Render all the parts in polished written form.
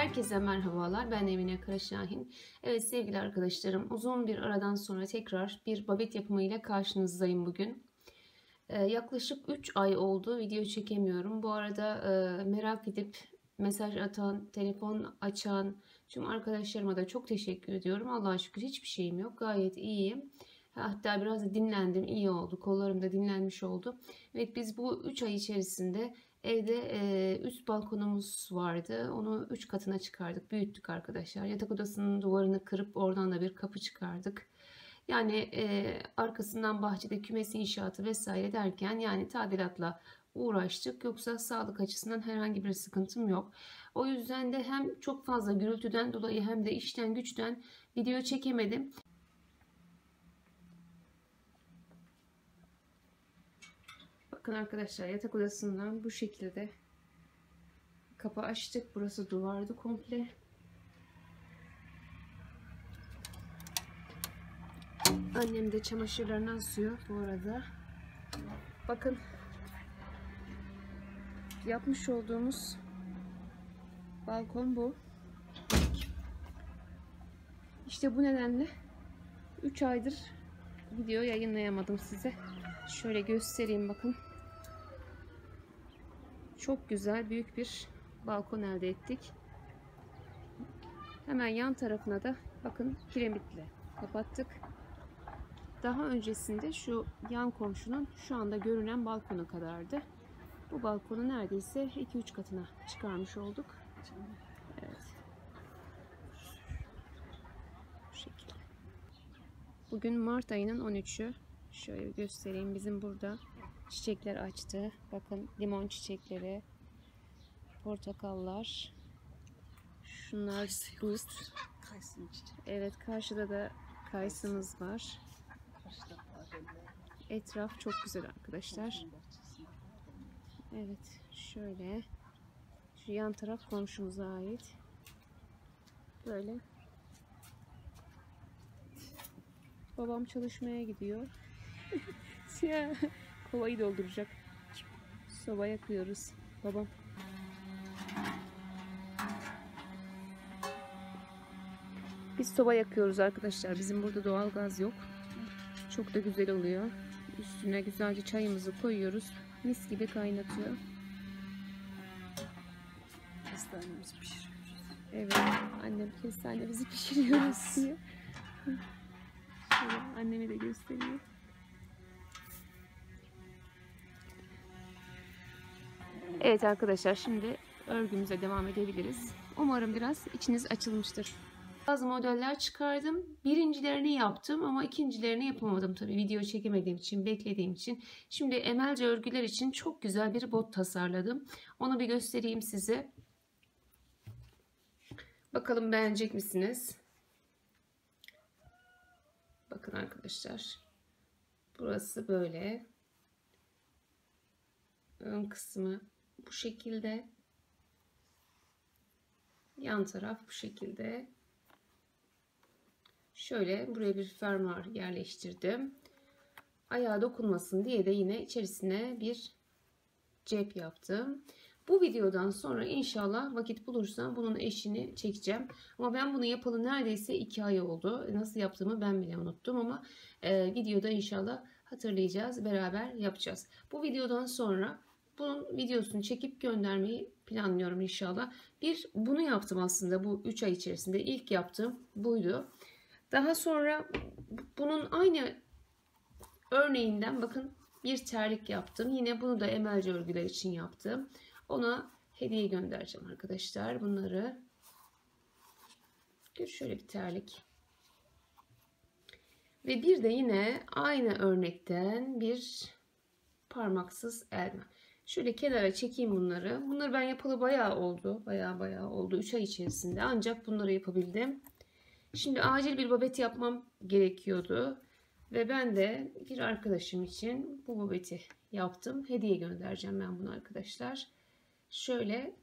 Herkese merhabalar. Ben Emine Karaşahin. Evet sevgili arkadaşlarım, uzun bir aradan sonra tekrar bir babet yapımıyla karşınızdayım bugün. Yaklaşık 3 ay oldu video çekemiyorum. Bu arada merak edip mesaj atan, telefon açan tüm arkadaşlarıma da çok teşekkür ediyorum. Allah'a şükür hiçbir şeyim yok. Gayet iyiyim. Hatta biraz da dinlendim. İyi oldu. Kollarım da dinlenmiş oldu. Evet, biz bu 3 ay içerisinde evde üst balkonumuz vardı. Onu 3 katına çıkardık. Büyüttük arkadaşlar. Yatak odasının duvarını kırıp oradan da bir kapı çıkardık. Yani arkasından bahçede kümes inşaatı vesaire derken yani tadilatla uğraştık. Yoksa sağlık açısından herhangi bir sıkıntım yok. O yüzden de hem çok fazla gürültüden dolayı hem de işten güçten video çekemedim. Bakın arkadaşlar, yatak odasından bu şekilde kapı açtık. Burası duvardı komple. Annem de çamaşırlarını asıyor bu arada. Bakın yapmış olduğumuz balkon bu. İşte bu nedenle 3 aydır video yayınlayamadım size. Şöyle göstereyim bakın. Çok güzel büyük bir balkon elde ettik. Hemen yan tarafına da bakın kiremitle kapattık. Daha öncesinde şu yan komşunun şu anda görünen balkona kadardı. Bu balkonu neredeyse 2-3 katına çıkarmış olduk. Evet. Bu şekilde. Bugün Mart ayının 13'ü. Şöyle göstereyim. Bizim burada çiçekler açtı. Bakın limon çiçekleri, portakallar. Şunlar dut. Evet, karşıda da kayısımız var. Etraf çok güzel arkadaşlar. Evet, şöyle. Şu yan taraf komşumuza ait. Böyle. Babam çalışmaya gidiyor. Kovayı dolduracak. Soba yakıyoruz. Babam. Biz soba yakıyoruz arkadaşlar. Bizim burada doğalgaz yok. Çok da güzel oluyor. Üstüne güzelce çayımızı koyuyoruz. Mis gibi kaynatıyor. Kestanemizi pişiriyoruz. Evet, annem kestanemizi pişiriyoruz diyor. Şöyle annemi de gösteriyor. Evet arkadaşlar, şimdi örgümüze devam edebiliriz. Umarım biraz içiniz açılmıştır. Bazı modeller çıkardım. Birincilerini yaptım ama ikincilerini yapamadım tabii. Video çekemediğim için, beklediğim için. Şimdi emelce örgüler için çok güzel bir bot tasarladım. Onu bir göstereyim size. Bakalım beğenecek misiniz? Bakın arkadaşlar. Burası böyle. Ön kısmı bu şekilde. Yan taraf bu şekilde. Şöyle buraya bir fermuar yerleştirdim. Ayağa dokunmasın diye de yine içerisine bir cep yaptım. Bu videodan sonra inşallah vakit bulursam bunun eşini çekeceğim. Ama ben bunu yapalı neredeyse 2 ay oldu. Nasıl yaptığımı ben bile unuttum ama videoda inşallah hatırlayacağız. Beraber yapacağız. Bu videodan sonra bunun videosunu çekip göndermeyi planlıyorum inşallah. Bunu yaptım aslında bu 3 ay içerisinde. İlk yaptığım buydu. Daha sonra bunun aynı örneğinden bakın bir terlik yaptım. Yine bunu da emelci örgüler için yaptım. Ona hediye göndereceğim arkadaşlar. Bunları şöyle bir terlik. Ve bir de yine aynı örnekten bir parmaksız eldiven. Şöyle kenara çekeyim bunları. Bunları ben yapalı bayağı oldu. Bayağı oldu. 3 ay içerisinde ancak bunları yapabildim. Şimdi acil bir babet yapmam gerekiyordu. Ve ben de bir arkadaşım için bu babeti yaptım. Hediye göndereceğim ben bunu arkadaşlar. Şöyle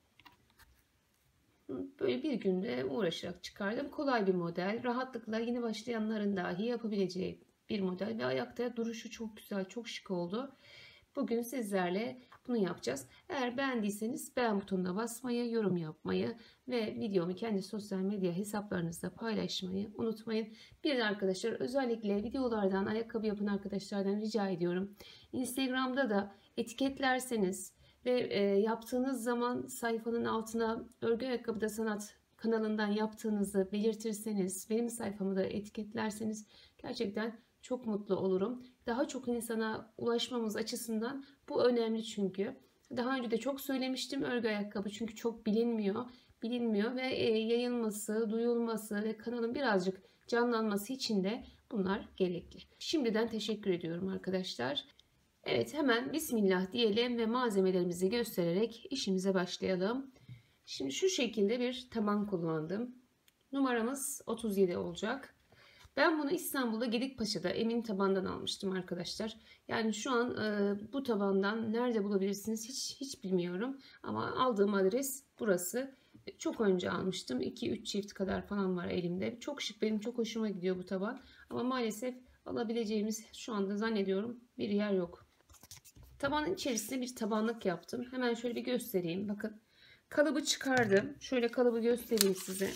böyle bir günde uğraşarak çıkardım. Kolay bir model. Rahatlıkla yeni başlayanların dahi yapabileceği bir model. Ve ayakta duruşu çok güzel, çok şık oldu. Bugün sizlerle bunu yapacağız. Eğer beğendiyseniz beğen butonuna basmayı, yorum yapmayı ve videomu kendi sosyal medya hesaplarınızda paylaşmayı unutmayın. Bir de arkadaşlar, özellikle videolardan ayakkabı yapan arkadaşlardan rica ediyorum. Instagram'da da etiketlerseniz ve yaptığınız zaman sayfanın altına Örgü Ayakkabıda Sanat kanalından yaptığınızı belirtirseniz, benim sayfamı da etiketlerseniz gerçekten çok mutlu olurum. Daha çok insana ulaşmamız açısından bu önemli çünkü. Daha önce de çok söylemiştim, örgü ayakkabı çünkü çok bilinmiyor ve yayılması, duyulması ve kanalın birazcık canlanması için de bunlar gerekli. Şimdiden teşekkür ediyorum arkadaşlar. Evet, hemen Bismillah diyelim ve malzemelerimizi göstererek işimize başlayalım. Şimdi şu şekilde bir taban kullandım. Numaramız 37 olacak. Ben bunu İstanbul'da Gedikpaşa'da Emin Taban'dan almıştım arkadaşlar. Yani şu an bu tabandan nerede bulabilirsiniz hiç bilmiyorum. Ama aldığım adres burası. Çok önce almıştım. 2-3 çift kadar falan var elimde. Çok şık, benim çok hoşuma gidiyor bu taban. Ama maalesef alabileceğimiz şu anda zannediyorum bir yer yok. Tabanın içerisine bir tabanlık yaptım. Hemen şöyle bir göstereyim. Bakın, kalıbı çıkardım. Şöyle kalıbı göstereyim size.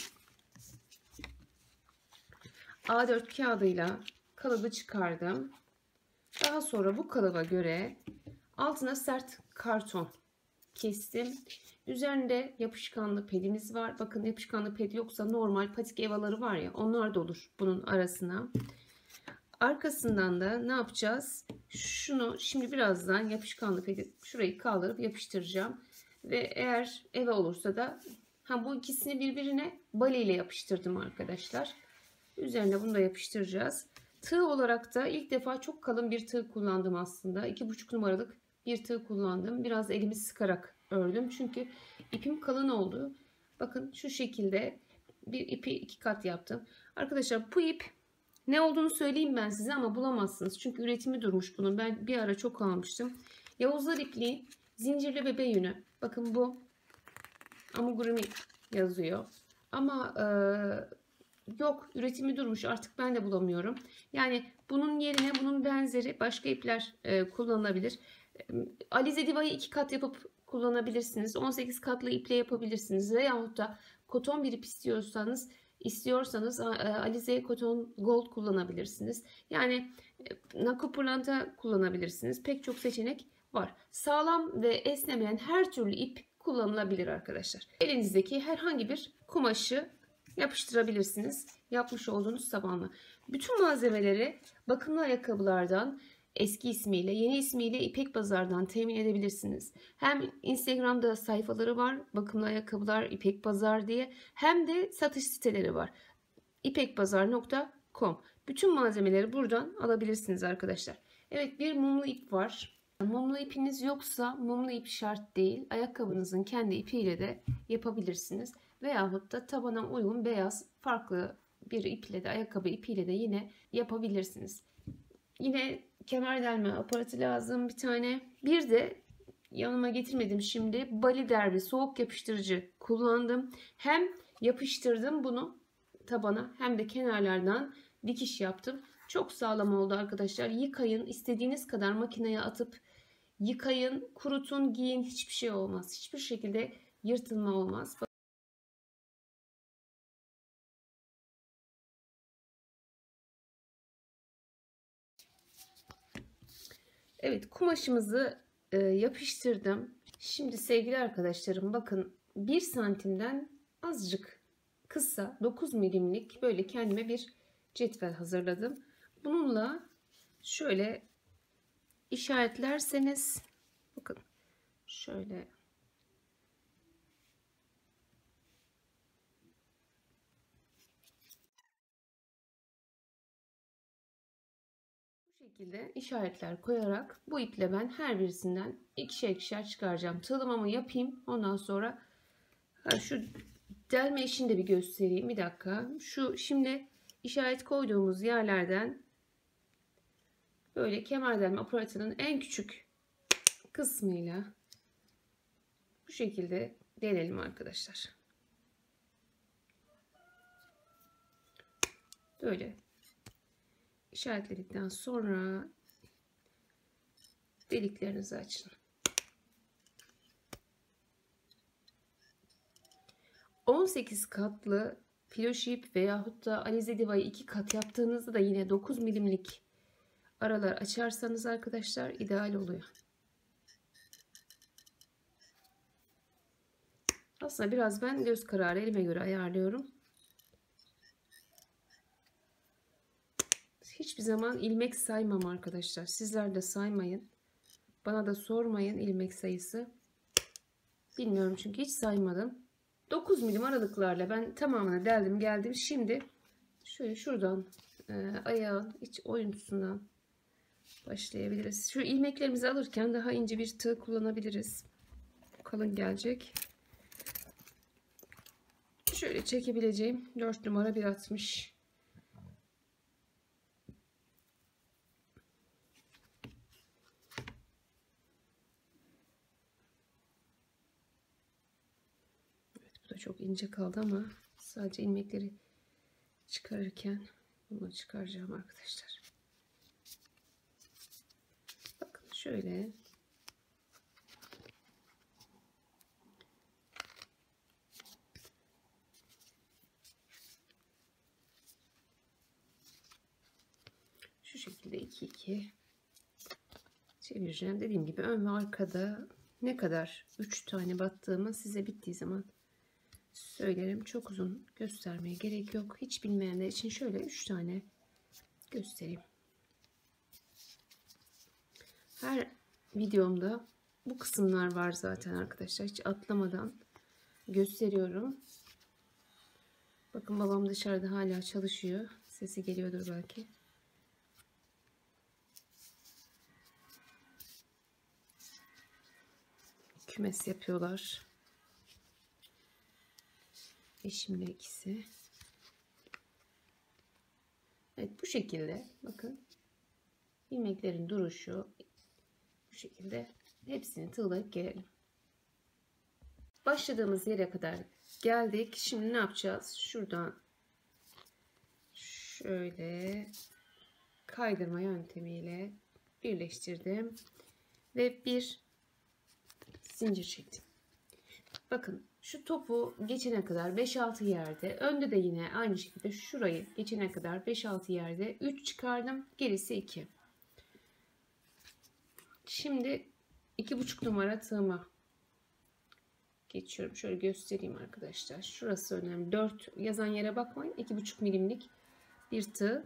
A4 kağıdıyla kalıbı çıkardım. Daha sonra bu kalıba göre altına sert karton kestim. Üzerinde yapışkanlı pedimiz var. Bakın, yapışkanlı ped yoksa normal patik evaları var ya, onlar da olur bunun arasına. Arkasından da ne yapacağız? Şunu şimdi birazdan yapışkanlı pedi şurayı kaldırıp yapıştıracağım. Ve eğer eva olursa da bu ikisini birbirine bali ile yapıştırdım arkadaşlar. Üzerine bunu da yapıştıracağız. Tığ olarak da ilk defa çok kalın bir tığ kullandım aslında. 2,5 numaralık bir tığ kullandım. Biraz elimi sıkarak ördüm. Çünkü ipim kalın oldu. Bakın şu şekilde bir ipi 2 kat yaptım. Arkadaşlar, bu ip ne olduğunu söyleyeyim ben size ama bulamazsınız. Çünkü üretimi durmuş bunun. Ben bir ara çok almıştım. Yavuzlar ipliği zincirli bebe yünü. Bakın, bu amigurumi yazıyor. Ama yok, üretimi durmuş, artık ben de bulamıyorum. Yani bunun yerine bunun benzeri başka ipler kullanılabilir. Alize Diva'yı 2 kat yapıp kullanabilirsiniz. 18 katlı iple yapabilirsiniz. Veyahut da koton bir ip istiyorsanız Alize Koton Gold kullanabilirsiniz. Yani Nako Pırlanta kullanabilirsiniz. Pek çok seçenek var. Sağlam ve esnemeyen her türlü ip kullanılabilir arkadaşlar. Elinizdeki herhangi bir kumaşı yapıştırabilirsiniz yapmış olduğunuz tabanla. Bütün malzemeleri bakımlı ayakkabılardan, eski ismiyle yeni ismiyle İpek Pazar'dan temin edebilirsiniz. Hem Instagram'da sayfaları var, bakımlı ayakkabılar İpek Pazar diye, hem de satış siteleri var, ipekpazar.com. bütün malzemeleri buradan alabilirsiniz arkadaşlar. Evet, bir mumlu ip var. Mumlu ipiniz yoksa, mumlu ip şart değil, ayakkabınızın kendi ipiyle de yapabilirsiniz. Veyahut da tabana uygun beyaz farklı bir iple de, ayakkabı ipiyle de yine yapabilirsiniz. Yine kemer delme aparatı lazım bir tane. Bir de yanıma getirmedim şimdi, Bali Derbi soğuk yapıştırıcı kullandım. Hem yapıştırdım bunu tabana hem de kenarlardan dikiş yaptım. Çok sağlam oldu arkadaşlar. Yıkayın, istediğiniz kadar makineye atıp yıkayın, kurutun, giyin, hiçbir şey olmaz. Hiçbir şekilde yırtılma olmaz. Evet, kumaşımızı yapıştırdım. Şimdi sevgili arkadaşlarım, bakın, 1 santimden azıcık kısa 9 milimlik böyle kendime bir cetvel hazırladım. Bununla şöyle işaretlerseniz, bakın şöyle şekilde işaretler koyarak bu iple ben her birisinden ikişer çıkaracağım. Tığlamamı yapayım. Ondan sonra şu delme işini de bir göstereyim. Bir dakika. Şu şimdi işaret koyduğumuz yerlerden böyle kemer delme aparatının en küçük kısmıyla bu şekilde delelim arkadaşlar. Böyle işaretledikten sonra Deliklerinizi açın. 18 katlı filoş ip veyahut da alize divayı 2 kat yaptığınızda da yine 9 milimlik aralar açarsanız arkadaşlar ideal oluyor. Aslında biraz ben göz kararı elime göre ayarlıyorum. Hiçbir zaman ilmek saymam arkadaşlar. Sizler de saymayın. Bana da sormayın ilmek sayısı. Bilmiyorum çünkü hiç saymadım. 9 milim aralıklarla ben tamamını deldim geldim. Şimdi şöyle şuradan ayağın iç oyuntusundan başlayabiliriz. Şu ilmeklerimizi alırken daha ince bir tığ kullanabiliriz. Kalın gelecek. Şöyle çekebileceğim 4 numara 1.60. Evet, bu da çok ince kaldı ama sadece ilmekleri çıkarırken bunu çıkaracağım arkadaşlar. Bakın şöyle şu şekilde 2-2 çevireceğim. Dediğim gibi ön ve arkada ne kadar 3 tane battığımı size bittiği zaman söylerim. Çok uzun göstermeye gerek yok. Hiç bilmeyenler için şöyle 3 tane göstereyim. Her videomda bu kısımlar var zaten arkadaşlar. Hiç atlamadan gösteriyorum. Bakın babam dışarıda hala çalışıyor. Sesi geliyordur belki. Kümes yapıyorlar. Eşimle ikisi. Evet, bu şekilde bakın ilmeklerin duruşu bu şekilde. Hepsini tığlayıp gelelim. Başladığımız yere kadar geldik. Şimdi ne yapacağız? Şuradan şöyle kaydırma yöntemiyle birleştirdim ve bir zincir çektim. Bakın şu topu geçene kadar 5-6 yerde, önde de yine aynı şekilde şurayı geçene kadar 5-6 yerde 3 çıkardım, gerisi 2. Şimdi 2,5 numara tığıma geçiyorum. Şöyle göstereyim arkadaşlar. Şurası önemli. 4 yazan yere bakmayın. 2,5 milimlik bir tığ.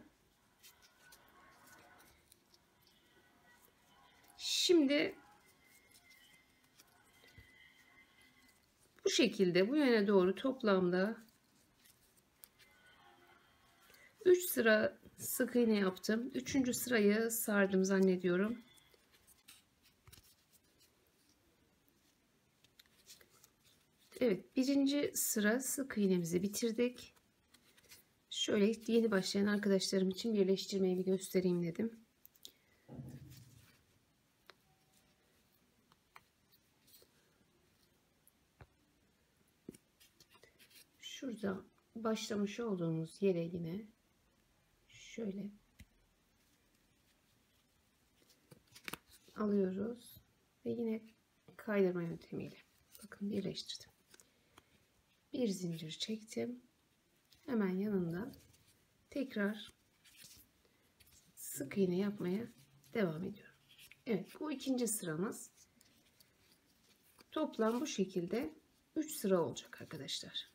Şimdi bu şekilde bu yöne doğru toplamda 3 sıra sık iğne yaptım. 3. sırayı sardım zannediyorum. Evet, 1. sıra sık iğnemizi bitirdik. Şöyle yeni başlayan arkadaşlarım için birleştirmeyi bir göstereyim dedim. Şurada başlamış olduğumuz yere yine şöyle alıyoruz ve yine kaydırma yöntemiyle bakın birleştirdim. Bir zincir çektim. Hemen yanında tekrar sık iğne yapmaya devam ediyorum. Evet, bu 2. sıramız. Toplam bu şekilde 3 sıra olacak arkadaşlar.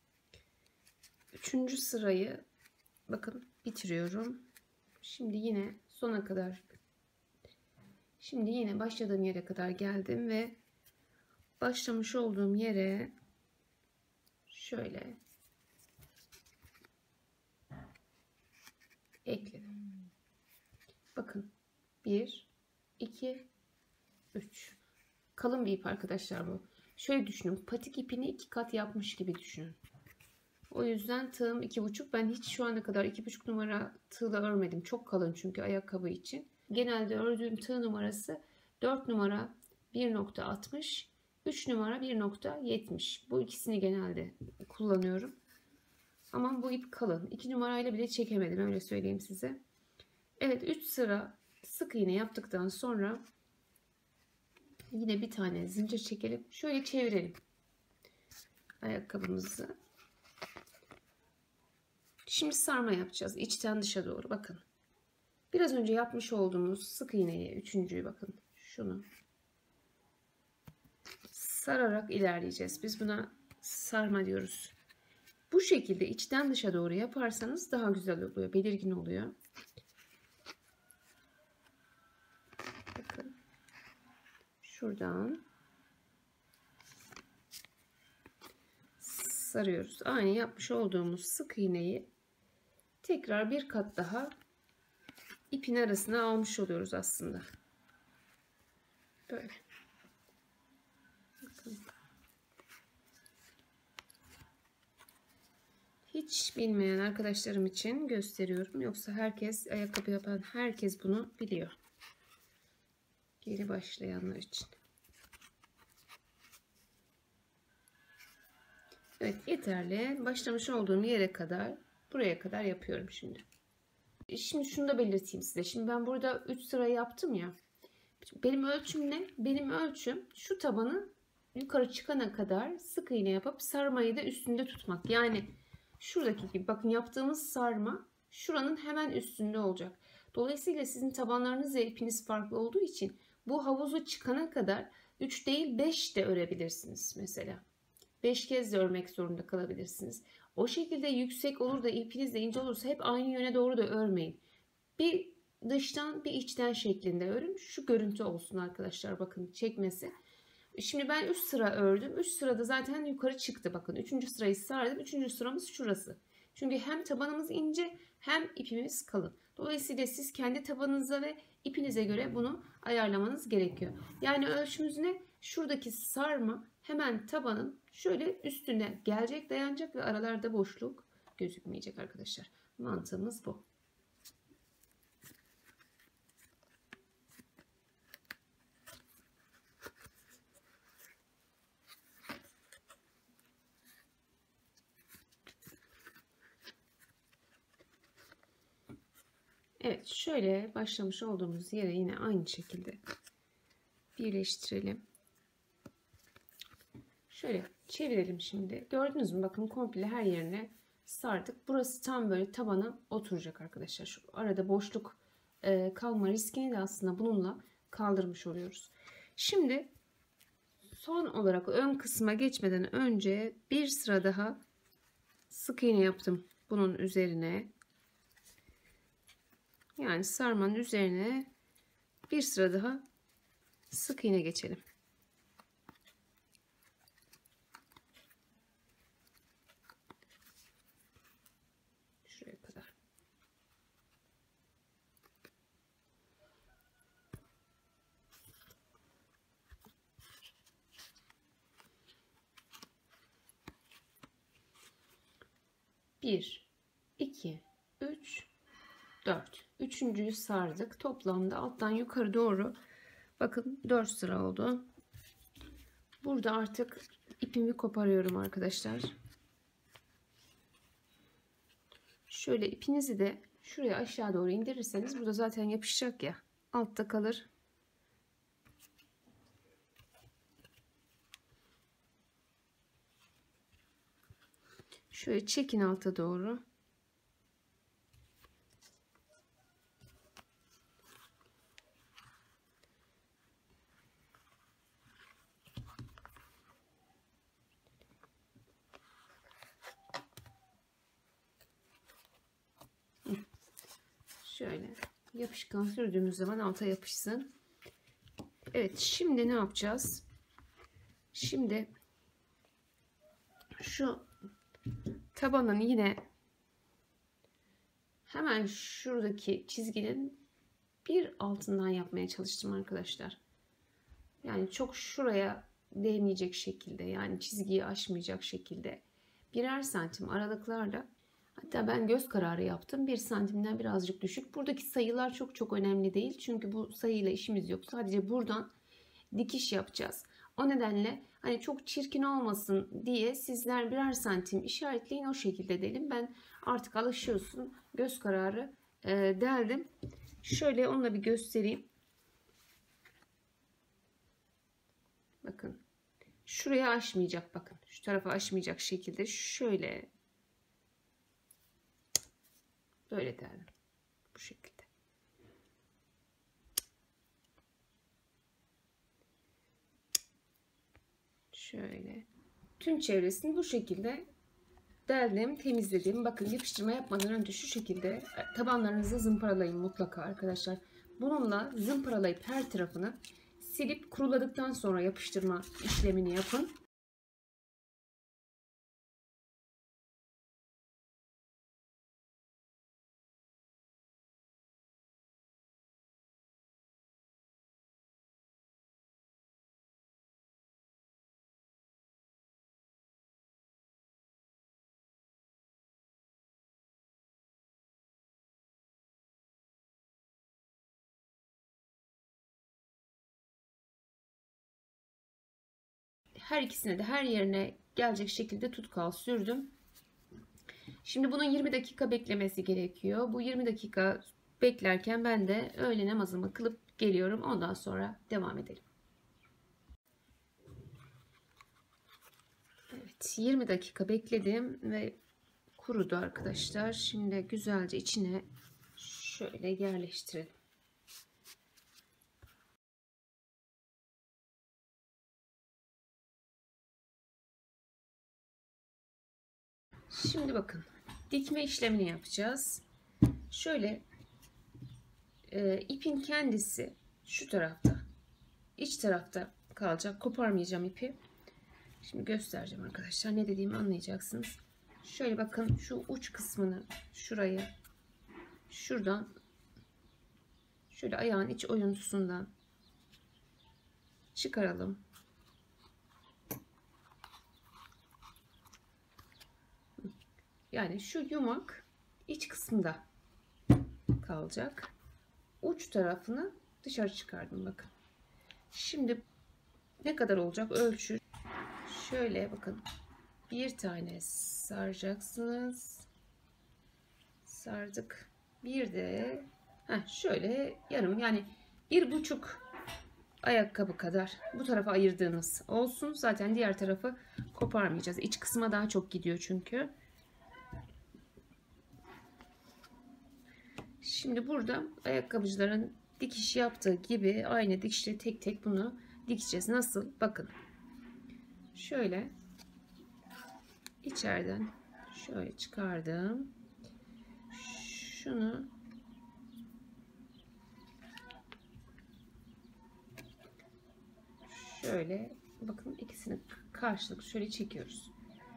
3. sırayı bakın bitiriyorum. Şimdi yine sona kadar, şimdi yine başladığım yere kadar geldim ve başlamış olduğum yere şöyle ekledim. Bakın 1 2 3. Kalın bir ip arkadaşlar bu. Şöyle düşünün, patik ipini 2 kat yapmış gibi düşünün. O yüzden tığım 2,5. Ben hiç şu ana kadar 2,5 numara tığla örmedim. Çok kalın çünkü ayakkabı için. Genelde ördüğüm tığ numarası 4 numara 1.60, 3 numara 1.70. Bu ikisini genelde kullanıyorum. Ama bu ip kalın. 2 numarayla bile çekemedim, öyle söyleyeyim size. Evet, 3 sıra sık iğne yaptıktan sonra Yine bir tane zincir çekelim. Şöyle çevirelim ayakkabımızı. Şimdi sarma yapacağız. İçten dışa doğru. Bakın. Biraz önce yapmış olduğumuz sık iğneyi, üçüncüyü bakın. Şunu sararak ilerleyeceğiz. Biz buna sarma diyoruz. Bu şekilde içten dışa doğru yaparsanız daha güzel oluyor. Belirgin oluyor. Bakın. Şuradan sarıyoruz. Aynı yapmış olduğumuz sık iğneyi tekrar bir kat daha ipin arasına almış oluyoruz aslında. Böyle. Bakın. Hiç bilmeyen arkadaşlarım için gösteriyorum. Yoksa herkes, ayakkabı yapan herkes bunu biliyor. Yeni başlayanlar için. Evet, yeterli. Başlamış olduğum yere kadar, buraya kadar yapıyorum şimdi. Şimdi şunu da belirteyim size. Şimdi ben burada 3 sıra yaptım ya. Benim ölçüm ne? Benim ölçüm şu tabanı yukarı çıkana kadar sık iğne yapıp sarmayı da üstünde tutmak. Yani şuradaki gibi bakın, yaptığımız sarma şuranın hemen üstünde olacak. Dolayısıyla sizin tabanlarınız ve ipiniz farklı olduğu için bu havuzu çıkana kadar 3 değil 5 de örebilirsiniz mesela. 5 kez de örmek zorunda kalabilirsiniz. O şekilde yüksek olur da ipiniz de ince olursa hep aynı yöne doğru da örmeyin. Bir dıştan bir içten şeklinde örün. Şu görüntü olsun arkadaşlar, bakın çekmesi. Şimdi ben 3 sıra ördüm. 3 sırada zaten yukarı çıktı. Bakın 3. sırayı sardım. 3. sıramız şurası. Çünkü hem tabanımız ince hem ipimiz kalın. Dolayısıyla siz kendi tabanınıza ve ipinize göre bunu ayarlamanız gerekiyor. Yani ölçümüz ne? Şuradaki sarma hemen tabanın şöyle üstüne gelecek, dayanacak ve aralarda boşluk gözükmeyecek arkadaşlar. Mantığımız bu. Evet, şöyle başlamış olduğumuz yere yine aynı şekilde birleştirelim. Şöyle çevirelim şimdi. Gördünüz mü? Bakın komple her yerine sardık. Burası tam böyle tabana oturacak arkadaşlar. Şu arada boşluk kalma riskini de aslında bununla kaldırmış oluyoruz. Şimdi son olarak ön kısma geçmeden önce bir sıra daha sık iğne yaptım bunun üzerine. Yani sarmanın üzerine bir sıra daha sık iğne geçelim. Şuraya kadar. Bir, iki, üç, 4. Üçüncüyü sardık. Toplamda alttan yukarı doğru bakın 4 sıra oldu. Burada artık ipimi koparıyorum arkadaşlar. Şöyle ipinizi de şuraya aşağı doğru indirirseniz burada zaten yapışacak ya. Altta kalır. Şöyle çekin alta doğru. Şöyle yapışkan sürdüğümüz zaman alta yapışsın. Evet, şimdi ne yapacağız? Şimdi şu tabanın yine hemen şuradaki çizginin bir altından yapmaya çalıştım arkadaşlar. Yani çok şuraya değmeyecek şekilde, yani çizgiyi aşmayacak şekilde birer santim aralıklarla, hatta ben göz kararı yaptım. 1 santimden birazcık düşük. Buradaki sayılar çok çok önemli değil. Çünkü bu sayıyla işimiz yok. Sadece buradan dikiş yapacağız. O nedenle hani çok çirkin olmasın diye sizler birer santim işaretleyin, o şekilde dedim. Ben artık alışıyorsun. Göz kararı deldim. Şöyle onunla bir göstereyim. şuraya aşmayacak, bakın şu tarafa aşmayacak şekilde şöyle böyle derdim, bu şekilde. Şöyle tüm çevresini bu şekilde deldim, temizledim. Bakın yapıştırma yapmadan önce şu şekilde tabanlarınızı zımparalayın mutlaka arkadaşlar. Bununla zımparalayıp her tarafını silip kuruladıktan sonra yapıştırma işlemini yapın. Her ikisine de her yerine gelecek şekilde tutkal sürdüm. Şimdi bunun 20 dakika beklemesi gerekiyor. Bu 20 dakika beklerken ben de öğle namazımı kılıp geliyorum. Ondan sonra devam edelim. Evet, 20 dakika bekledim ve kurudu arkadaşlar. Şimdi güzelce içine şöyle yerleştirelim. Şimdi bakın, dikme işlemini yapacağız. Şöyle ipin kendisi şu tarafta, iç tarafta kalacak. Koparmayacağım ipi. Şimdi göstereceğim arkadaşlar. Ne dediğimi anlayacaksınız. Şöyle bakın, şu uç kısmını şurayı şuradan şöyle ayağın iç oyuntusundan çıkaralım. Yani şu yumak iç kısmında kalacak. Uç tarafını dışarı çıkardım bakın. Şimdi ne kadar olacak ölçü. Şöyle bakın, bir tane saracaksınız. Sardık. Bir de şöyle yarım, yani 1,5 ayakkabı kadar bu tarafa ayırdığınız olsun. Zaten diğer tarafı koparmayacağız. İç kısma daha çok gidiyor çünkü. Şimdi burada ayakkabıcıların dikiş yaptığı gibi aynı dikişle tek tek bunu dikeceğiz. Nasıl? Bakın. Şöyle içeriden şöyle çıkardım. Şunu şöyle bakın, ikisini karşılıklı şöyle çekiyoruz.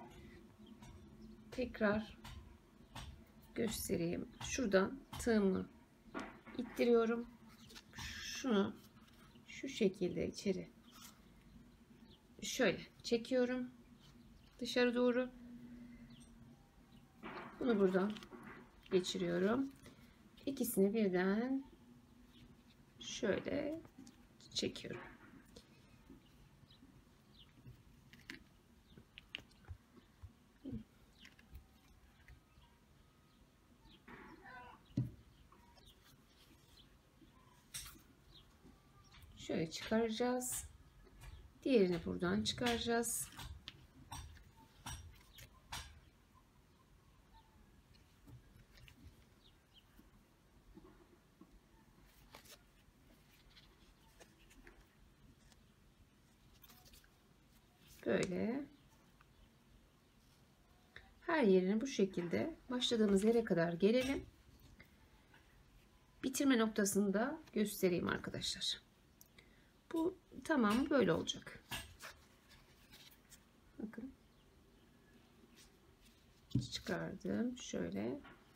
Tekrar göstereyim. Şuradan tığımı ittiriyorum. Şunu şu şekilde içeri şöyle çekiyorum dışarı doğru. Bunu buradan geçiriyorum. İkisini birden şöyle çekiyorum. Şöyle çıkaracağız. Diğerini buradan çıkaracağız. Böyle her yerini bu şekilde başladığımız yere kadar gelelim. Bitirme noktasını da göstereyim arkadaşlar. Bu tamam böyle olacak. Bakın. Çıkardım şöyle.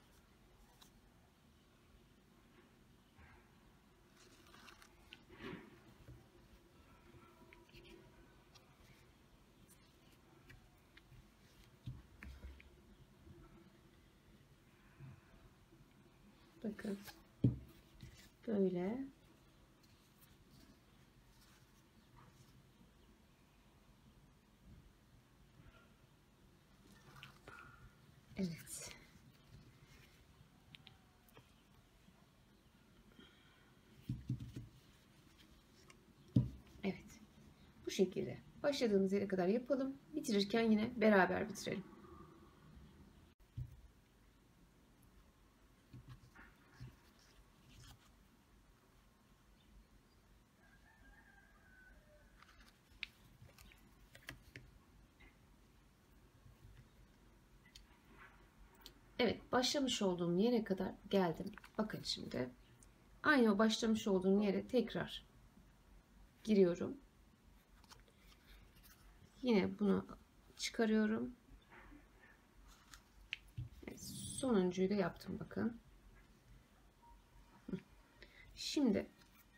Bakın. Böyle. Evet. Evet. Bu şekilde. Başladığımız yere kadar yapalım. Bitirirken yine beraber bitirelim. Evet, başlamış olduğum yere kadar geldim. Bakın şimdi. Aynı o başlamış olduğum yere tekrar giriyorum. Yine bunu çıkarıyorum. Evet, sonuncuyu da yaptım bakın. Şimdi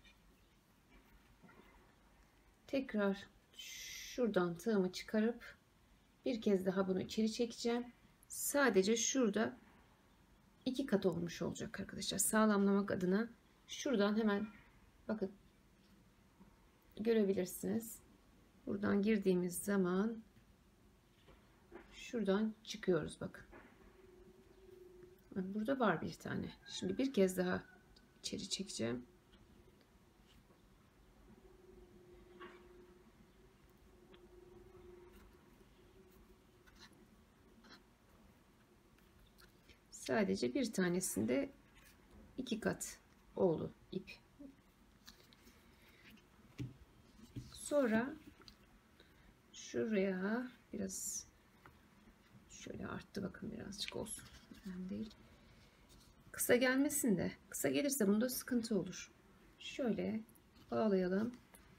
tekrar şuradan tığımı çıkarıp bir kez daha bunu içeri çekeceğim. Sadece şurada 2 kat olmuş olacak arkadaşlar. Sağlamlamak adına şuradan hemen bakın görebilirsiniz. Buradan girdiğimiz zaman şuradan çıkıyoruz bakın. Burada var bir tane. Şimdi bir kez daha içeri çekeceğim. Sadece bir tanesinde 2 kat oldu ip. Sonra şuraya biraz şöyle arttı bakın, birazcık olsun. Önemli değil. Kısa gelmesin de, kısa gelirse bunda sıkıntı olur. Şöyle bağlayalım.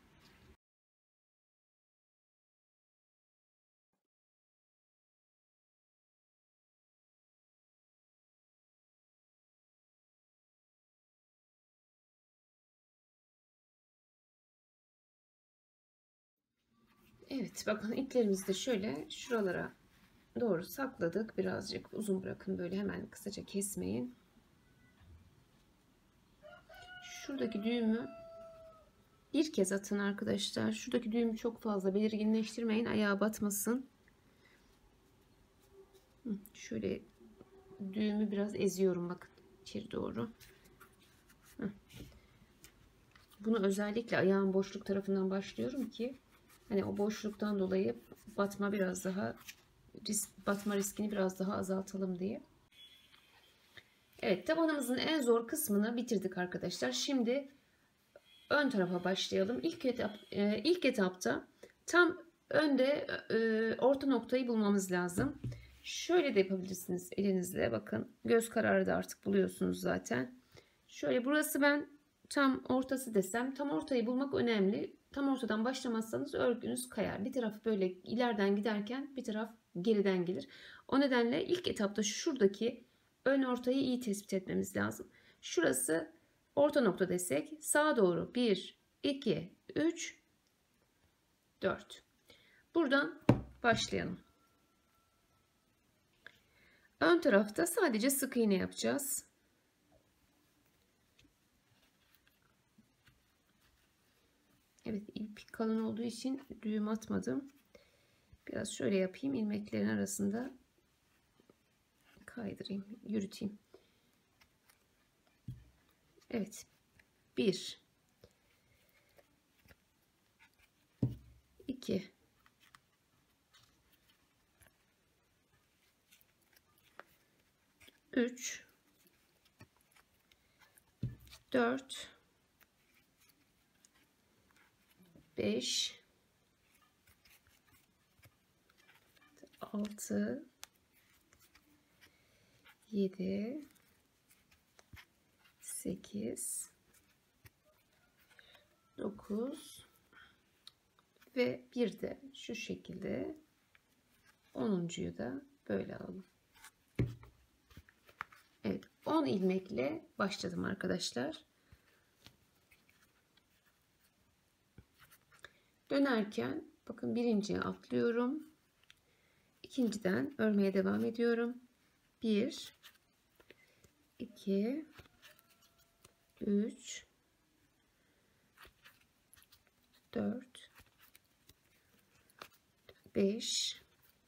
Evet, bakın iplerimizi de şöyle şuralara doğru sakladık. Birazcık uzun bırakın, böyle hemen kısaca kesmeyin. Şuradaki düğümü bir kez atın arkadaşlar. Şuradaki düğümü çok fazla belirginleştirmeyin, ayağa batmasın. Şöyle düğümü biraz eziyorum bakın içeri doğru. Bunu özellikle ayağın boşluk tarafından başlıyorum ki hani o boşluktan dolayı batma riskini biraz daha azaltalım diye. Evet, tabanımızın en zor kısmını bitirdik arkadaşlar. Şimdi ön tarafa başlayalım. İlk etapta tam önde orta noktayı bulmamız lazım. Şöyle de yapabilirsiniz elinizle, bakın göz kararı da artık buluyorsunuz zaten. Şöyle, burası ben tam ortası desem, tam ortayı bulmak önemli. Tam ortadan başlamazsanız örgünüz kayar. Bir taraf böyle ileriden giderken bir taraf geriden gelir. O nedenle ilk etapta şuradaki ön ortayı iyi tespit etmemiz lazım. Şurası orta nokta desek, sağa doğru 1, 2, 3, 4. Buradan başlayalım. Ön tarafta sadece sık iğne yapacağız. Evet, ip kalın olduğu için düğüm atmadım. Biraz şöyle yapayım, ilmeklerin arasında kaydırayım, yürüteyim. Evet, 1, 2, 3, 4, 5, 6, 7, 8, 9 ve bir de şu şekilde 10'uncuyu da böyle alalım. Evet, 10 ilmekle başladım arkadaşlar. Dönerken bakın birinciye atlıyorum. İkinciden örmeye devam ediyorum. 1, 2, 3, 4, 5,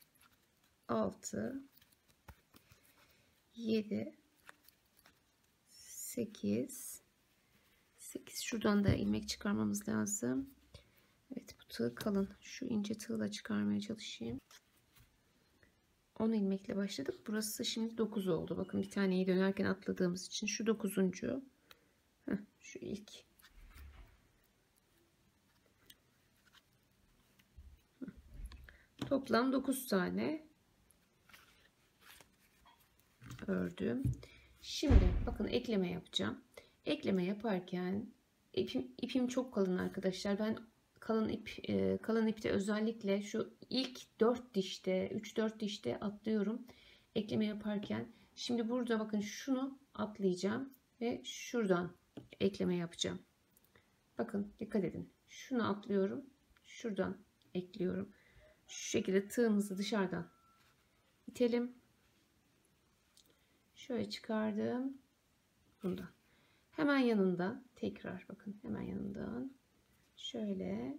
6, 7, 8. Şuradan da ilmek çıkarmamız lazım. Evet, bu tığ kalın. Şu ince tığla çıkarmaya çalışayım. 10 ilmekle başladık. Burası şimdi 9 oldu. Bakın bir taneyi dönerken atladığımız için şu 9'uncu. Şu ilk. Toplam 9 tane ördüm. Şimdi bakın ekleme yapacağım. Ekleme yaparken ipim çok kalın arkadaşlar. Ben kalın ipte özellikle şu ilk 4 dişte 3-4 dişte atlıyorum ekleme yaparken. Şimdi burada bakın şunu atlayacağım ve şuradan ekleme yapacağım. Bakın dikkat edin. Şunu atlıyorum. Şuradan ekliyorum. Şu şekilde tığımızı dışarıdan itelim. Şöyle çıkardım. Bundan. Hemen yanından tekrar bakın hemen yanından şöyle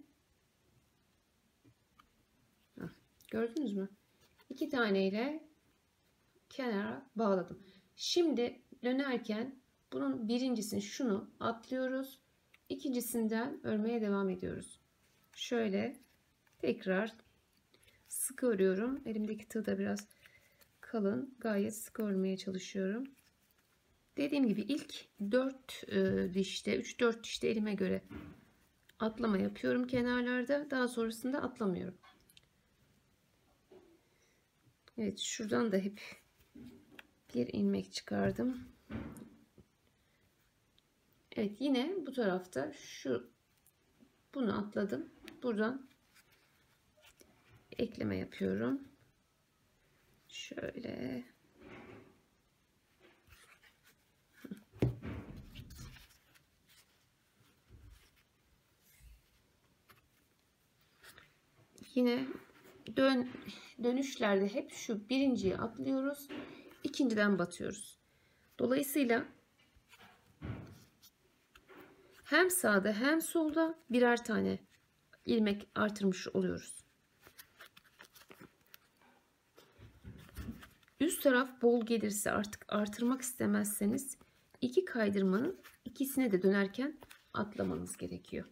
gördünüz mü? 2 taneyle kenara bağladım. Şimdi dönerken bunun birincisini şunu atlıyoruz. İkincisinden örmeye devam ediyoruz. Şöyle tekrar sık örüyorum. Elimdeki tığ da biraz kalın. Gayet sık örmeye çalışıyorum. Dediğim gibi ilk 4 dişte 3-4 dişte elime göre atlama yapıyorum kenarlarda. Daha sonrasında atlamıyorum. Evet, şuradan da hep bir ilmek çıkardım. Evet, yine bu tarafta bunu atladım. Buradan ekleme yapıyorum. Şöyle. Yine dönüşlerde hep şu birinciyi atlıyoruz. İkinciden batıyoruz. Dolayısıyla hem sağda hem solda birer tane ilmek artırmış oluyoruz. Üst taraf bol gelirse artık artırmak istemezseniz iki kaydırmanın ikisine de dönerken atlamanız gerekiyor.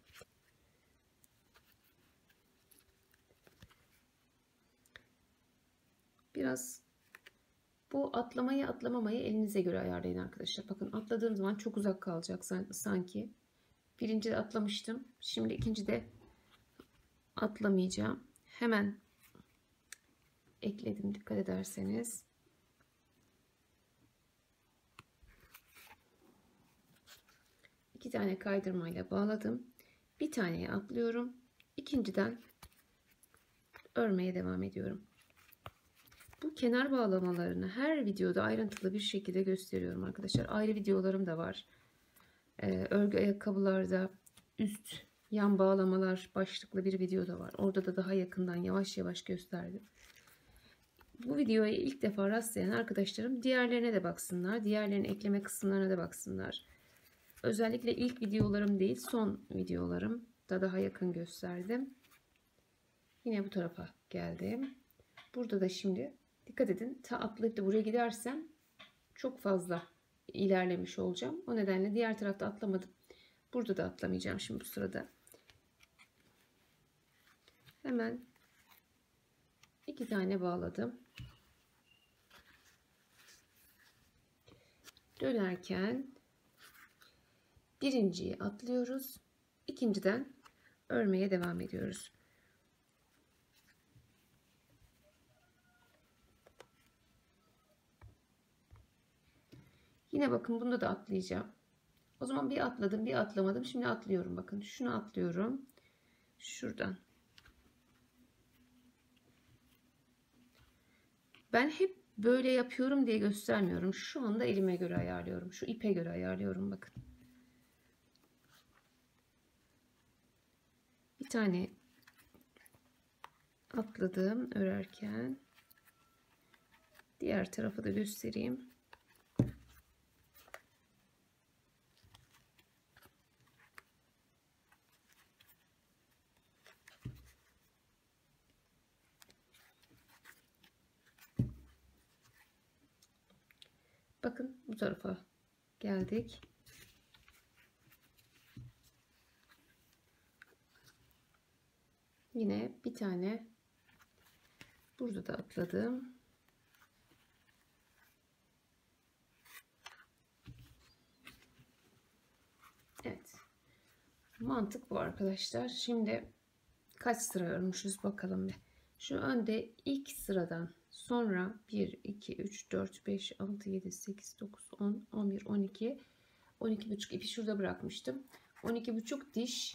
Biraz bu atlamayı atlamamayı elinize göre ayarlayın arkadaşlar. Bakın atladığım zaman çok uzak kalacak sanki. Birinci de atlamıştım. Şimdi ikinci de atlamayacağım. Hemen ekledim dikkat ederseniz. İki tane kaydırmayla bağladım. Bir taneye atlıyorum. İkinciden örmeye devam ediyorum. Bu kenar bağlamalarını her videoda ayrıntılı bir şekilde gösteriyorum arkadaşlar. Ayrı videolarım da var. Örgü ayakkabılarda üst yan bağlamalar başlıklı bir video da var. Orada da daha yakından yavaş yavaş gösterdim. Bu videoya ilk defa rastlayan arkadaşlarım diğerlerine de baksınlar. Diğerlerinin ekleme kısımlarına da baksınlar. Özellikle ilk videolarım değil son videolarım da daha yakın gösterdim. Yine bu tarafa geldim. Burada da şimdi dikkat edin, atlayıp da buraya gidersem çok fazla ilerlemiş olacağım. O nedenle diğer tarafta atlamadım. Burada da atlamayacağım şimdi bu sırada. Hemen 2 tane bağladım. Dönerken birinciyi atlıyoruz. İkinciden örmeye devam ediyoruz. Yine bakın bunda da atlayacağım. O zaman bir atladım, bir atlamadım. Şimdi atlıyorum. Bakın şunu atlıyorum. Şuradan. Ben hep böyle yapıyorum diye göstermiyorum. Şu anda elime göre ayarlıyorum. Şu ipe göre ayarlıyorum. Bakın. Bir tane atladım örerken. Diğer tarafı da göstereyim. Bakın bu tarafa geldik. Yine bir tane burada da atladım. Evet. Mantık bu arkadaşlar. Şimdi kaç sıra örmüşüz bakalım bir. Şu önde ilk sıradan sonra 1, 2, 3, 4, 5, 6, 7, 8, 9, 10, 11, 12, 12,5 ipi şurada bırakmıştım. 12,5 diş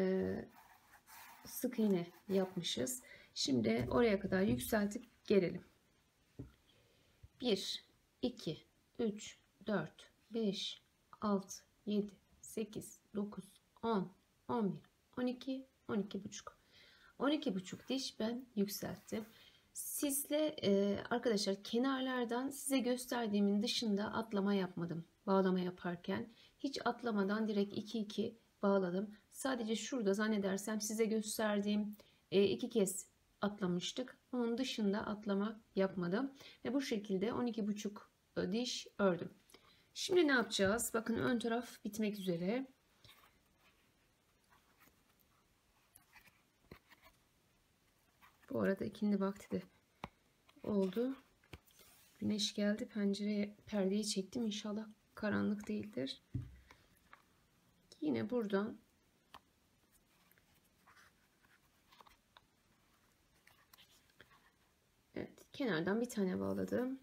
sık iğne yapmışız. Şimdi oraya kadar yükseltip gelelim. 1, 2, 3, 4, 5, 6, 7, 8, 9, 10, 11, 12, 12,5. 12,5 diş ben yükselttim. Sizle arkadaşlar kenarlardan size gösterdiğimin dışında atlama yapmadım. Bağlama yaparken hiç atlamadan direkt 2-2 bağladım. Sadece şurada zannedersem size gösterdiğim 2 kez atlamıştık. Onun dışında atlama yapmadım. Ve bu şekilde 12,5 diş ördüm. Şimdi ne yapacağız? Bakın ön taraf bitmek üzere. Bu arada ikindi vakti de oldu. Güneş geldi. Pencereye perdeyi çektim. İnşallah karanlık değildir. Yine buradan evet, kenardan bir tane bağladım.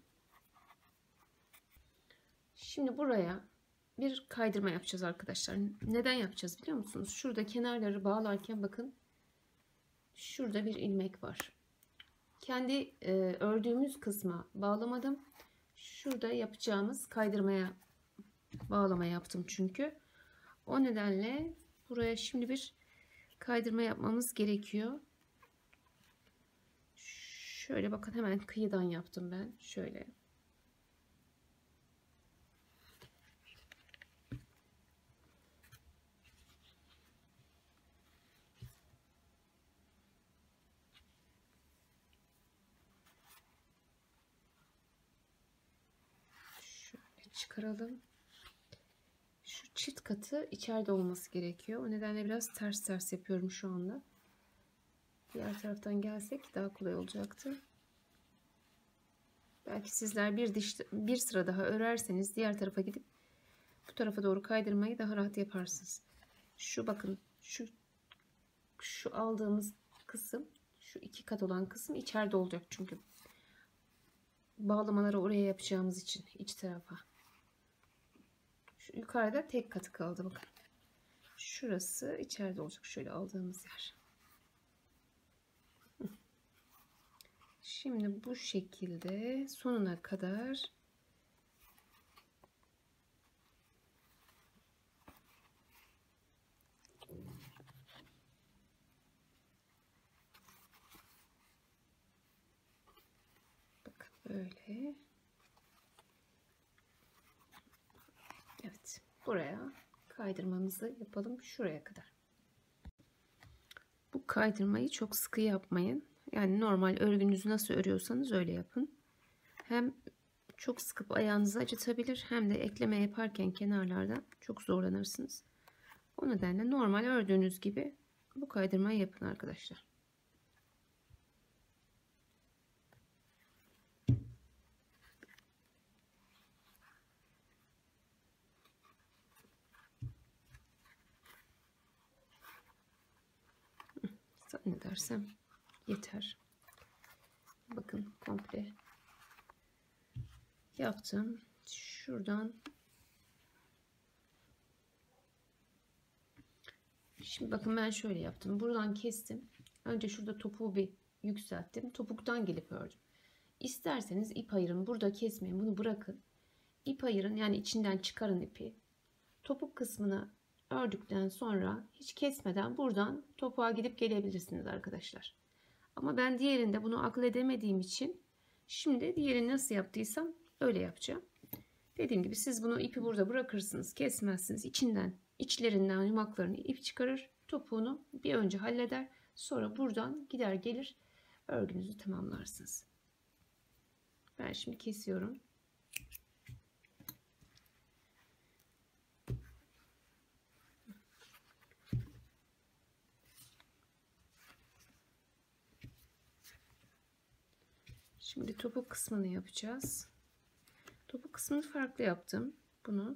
Şimdi buraya bir kaydırma yapacağız arkadaşlar. Neden yapacağız biliyor musunuz? Şurada kenarları bağlarken bakın şurada bir ilmek var. Kendi ördüğümüz kısma bağlamadım. Şurada yapacağımız kaydırmaya bağlama yaptım çünkü. O nedenle buraya şimdi bir kaydırma yapmamız gerekiyor. Şöyle bakın hemen kıyıdan yaptım ben. Şöyle. Şöyle çıkaralım. Şu çift katı içeride olması gerekiyor. O nedenle biraz ters ters yapıyorum şu anda. Diğer taraftan gelsek daha kolay olacaktı. Belki sizler bir sıra daha örerseniz diğer tarafa gidip bu tarafa doğru kaydırmayı daha rahat yaparsınız. Şu bakın şu aldığımız kısım, şu 2 kat olan kısım içeride olacak çünkü. Bağlamaları oraya yapacağımız için iç tarafa. Şu yukarıda tek katı kaldı bakın. Şurası içeride olacak. Şöyle aldığımız yer. Şimdi bu şekilde sonuna kadar bakın böyle. Evet, buraya kaydırmamızı yapalım şuraya kadar. Bu kaydırmayı çok sıkı yapmayın. Yani normal örgünüzü nasıl örüyorsanız öyle yapın. Hem çok sıkıp ayağınızı acıtabilir hem de ekleme yaparken kenarlardan çok zorlanırsınız. O nedenle normal ördüğünüz gibi bu kaydırmayı yapın arkadaşlar. Zannedersem yeter. Bakın komple yaptım. Şuradan şimdi bakın ben şöyle yaptım. Buradan kestim. Önce şurada topuğu bir yükselttim. Topuktan gelip ördüm. İsterseniz ip ayırın. Burada kesmeyin. Bunu bırakın. İp ayırın. Yani içinden çıkarın ipi. Topuk kısmını ördükten sonra hiç kesmeden buradan topuğa gidip gelebilirsiniz arkadaşlar. Ama ben diğerinde bunu akıl edemediğim için şimdi diğerini nasıl yaptıysam öyle yapacağım. Dediğim gibi siz bunu ipi burada bırakırsınız, kesmezsiniz. İçlerinden yumaklarını ip çıkarır, topuğunu bir önce halleder. Sonra buradan gider gelir örgünüzü tamamlarsınız. Ben şimdi kesiyorum. Şimdi topuk kısmını yapacağız. Topuk kısmını farklı yaptım. Bunu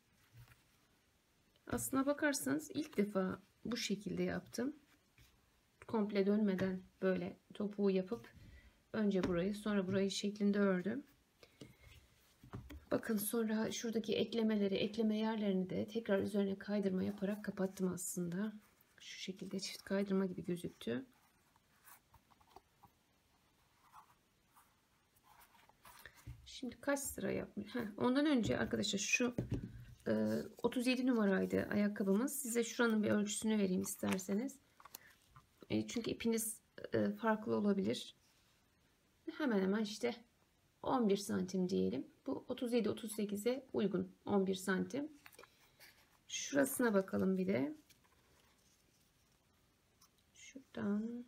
aslına bakarsanız ilk defa bu şekilde yaptım. Komple dönmeden böyle topuğu yapıp önce burayı sonra burayı şeklinde ördüm. Bakın sonra şuradaki ekleme yerlerini de tekrar üzerine kaydırma yaparak kapattım aslında. Şu şekilde çift kaydırma gibi gözüktü. Şimdi kaç sıra yapmış? Ondan önce arkadaşlar şu 37 numaraydı ayakkabımız. Size şuranın bir ölçüsünü vereyim isterseniz. Çünkü ipiniz farklı olabilir. Hemen hemen işte 11 santim diyelim. Bu 37-38'e uygun 11 santim. Şurasına bakalım bir de. Şuradan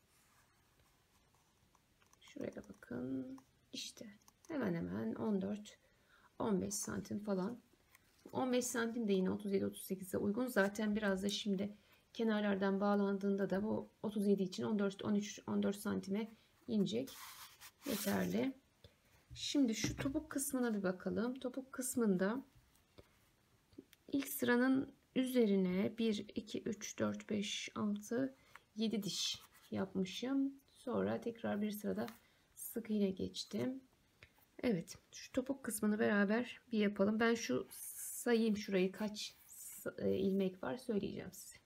şuraya bakın. İşte hemen hemen 14-15 santim falan. 15 santim de yine 37-38'e uygun. Zaten biraz da şimdi kenarlardan bağlandığında da bu 37 için 14-13-14 santime inecek. Yeterli. Şimdi şu topuk kısmına bir bakalım. Topuk kısmında ilk sıranın üzerine 1, 2, 3, 4, 5, 6, 7 diş yapmışım. Sonra tekrar bir sırada sık iğne geçtim. Evet, şu topuk kısmını beraber bir yapalım. Ben şu sayayım şurayı kaç ilmek var söyleyeceğim size.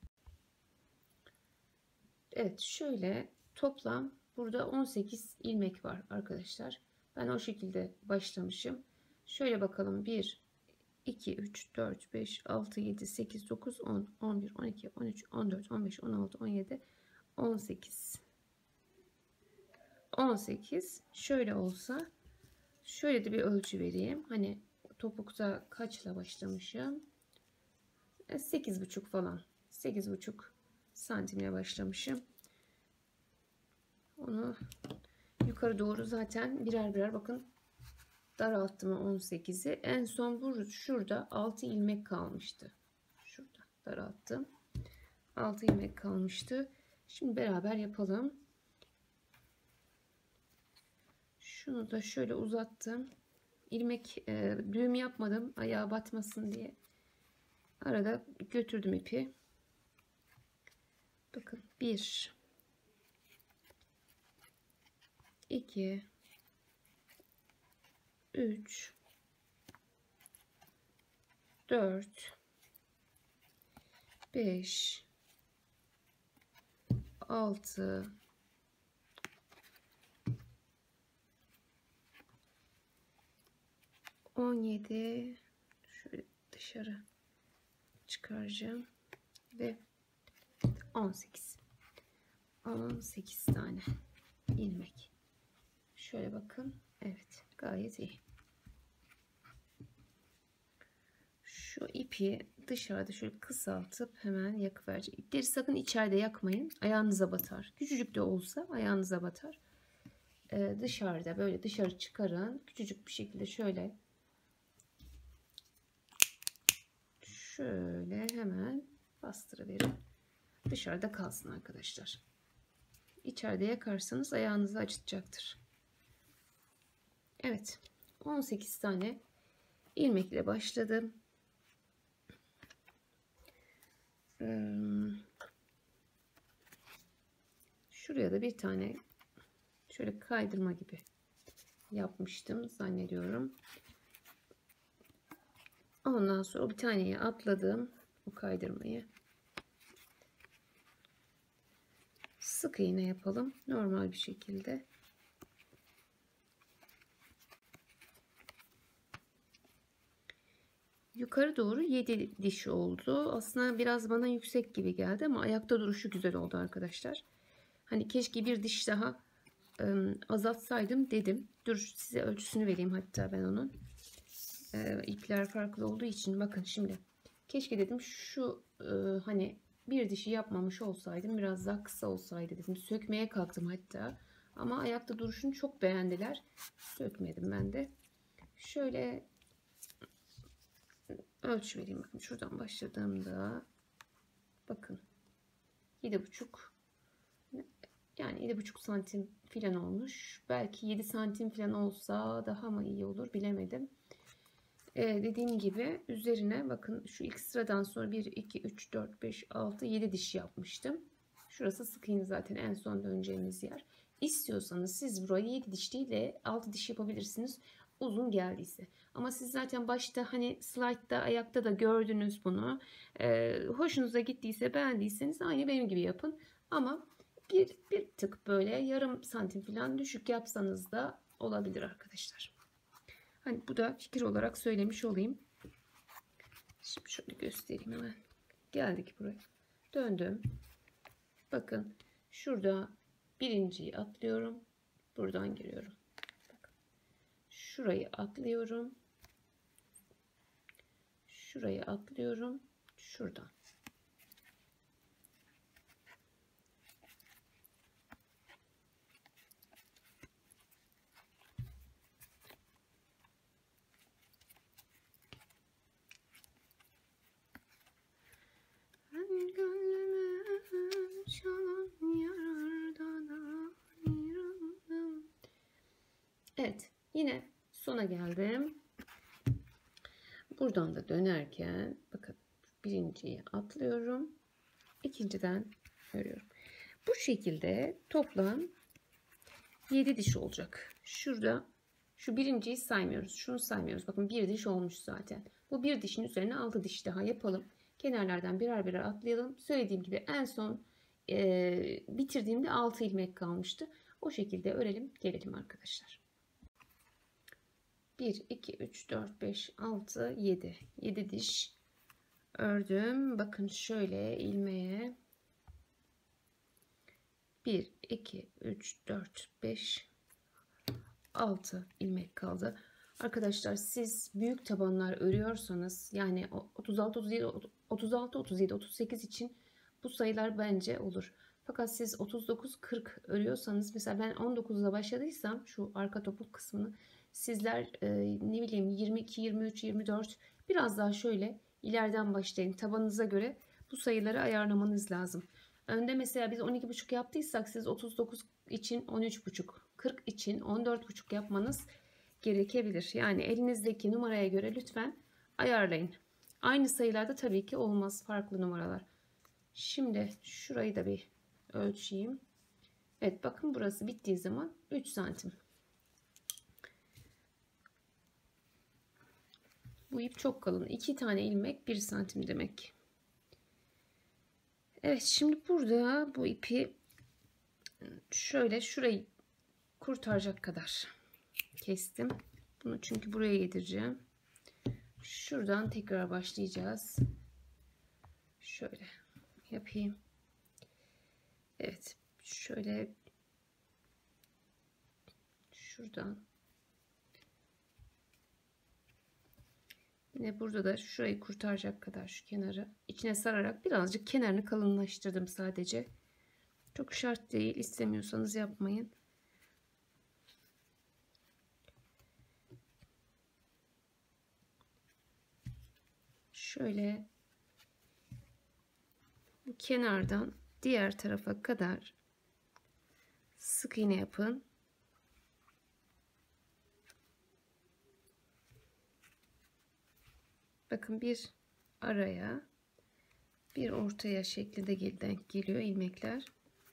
Evet, şöyle toplam burada 18 ilmek var arkadaşlar. Ben o şekilde başlamışım. Şöyle bakalım. 1, 2, 3, 4, 5, 6, 7, 8, 9, 10, 11, 12, 13, 14, 15, 16, 17, 18. 18. Şöyle olsa şöyle de bir ölçü vereyim. Hani topukta kaçla başlamışım? 8,5 falan. 8,5 santimle başlamışım. Onu yukarı doğru zaten birer birer bakın daralttım 18'i. En son şurada 6 ilmek kalmıştı. Şurada daralttım. 6 ilmek kalmıştı. Şimdi beraber yapalım. Şunu da şöyle uzattım. İlmek düğüm yapmadım. Ayağa batmasın diye. Arada götürdüm ipi. Bakın 1 2 3 4 5 6 17 şöyle dışarı çıkaracağım ve 18 tane ilmek. Şöyle bakın. Evet, gayet iyi. Şu ipi dışarıda şöyle kısaltıp hemen yakıvereceğim. İpleri sakın içeride yakmayın. Ayağınıza batar. Küçücük de olsa ayağınıza batar. Dışarıda böyle dışarı çıkarın. Küçücük bir şekilde şöyle hemen bastırıverin. Dışarıda kalsın arkadaşlar. İçeride yakarsanız ayağınızı acıtacaktır. Evet. 18 tane ilmekle başladım. Şuraya da bir tane şöyle kaydırma gibi yapmıştım zannediyorum. Ondan sonra bir taneyi atladım. O kaydırmayı. Sık iğne yapalım. Normal bir şekilde. Yukarı doğru 7 diş oldu. Aslında biraz bana yüksek gibi geldi ama ayakta duruşu güzel oldu arkadaşlar. Hani keşke bir diş daha azaltsaydım dedim. Dur size ölçüsünü vereyim hatta ben onun. İpler farklı olduğu için bakın şimdi. Keşke dedim şu hani bir dişi yapmamış olsaydım biraz daha kısa olsaydı dedim. Sökmeye kalktım hatta. Ama ayakta duruşunu çok beğendiler. Sökmedim ben de. Şöyle ölçü vereyim. Bakın şuradan başladığımda bakın 7,5 yani 7,5 santim filan olmuş. Belki 7 santim filan olsa daha mı iyi olur bilemedim. Dediğim gibi üzerine bakın şu ilk sıradan sonra 1, 2, 3, 4, 5, 6, 7 diş yapmıştım. Şurası sık iğne zaten en son döneceğimiz yer. İstiyorsanız siz burayı 7 diş değil de 6 diş yapabilirsiniz. Uzun geldiyse. Ama siz zaten başta hani slide'da ayakta da gördünüz bunu. Hoşunuza gittiyse beğendiyseniz aynı benim gibi yapın. Ama bir tık böyle yarım santim falan düşük yapsanız da olabilir arkadaşlar. Hani bu da fikir olarak söylemiş olayım. Şimdi şöyle göstereyim hemen. Geldik buraya. Döndüm. Bakın şurada birinciyi atlıyorum. Buradan giriyorum. Bakın. Şurayı atlıyorum. Şurayı atlıyorum. Şuradan. Evet, yine sona geldim. Buradan da dönerken bakın birinciyi atlıyorum. İkinciden örüyorum. Bu şekilde toplam 7 diş olacak. Şurada şu birinciyi saymıyoruz. Şunu saymıyoruz. Bakın bir diş olmuş zaten. Bu bir dişin üzerine 6 diş daha yapalım. Kenarlardan birer birer atlayalım. Söylediğim gibi en son bitirdiğimde 6 ilmek kalmıştı. O şekilde örelim gelelim arkadaşlar. 1, 2, 3, 4, 5, 6, 7. 7 diş ördüm. Bakın şöyle ilmeğe 1, 2, 3, 4, 5, 6 ilmek kaldı. Arkadaşlar siz büyük tabanlar örüyorsanız yani 36, 37, 36, 37, 38 için bu sayılar bence olur. Fakat siz 39, 40 örüyorsanız mesela ben 19'da başladıysam şu arka topuk kısmını sizler ne bileyim 22, 23, 24 biraz daha şöyle ileriden başlayın. Tabanınıza göre bu sayıları ayarlamanız lazım. Önde mesela biz 12,5 yaptıysak siz 39 için 13,5, 40 için 14,5 yapmanız gerekebilir. Yani elinizdeki numaraya göre lütfen ayarlayın. Aynı sayılarda tabii ki olmaz, farklı numaralar. Şimdi şurayı da bir ölçeyim. Evet bakın burası bittiği zaman 3 santim. Bu ip çok kalın. 2 tane ilmek 1 santim demek. Evet şimdi burada bu ipi şöyle şurayı kurtaracak kadar kestim. Bunu çünkü buraya getireceğim. Şuradan tekrar başlayacağız. Şöyle yapayım. Evet şöyle şuradan yine burada da şurayı kurtaracak kadar şu kenarı içine sararak birazcık kenarını kalınlaştırdım sadece. Çok şart değil, istemiyorsanız yapmayın. Şöyle bu kenardan diğer tarafa kadar sık iğne yapın. Bakın bir araya bir ortaya şeklinde denk geliyor ilmekler.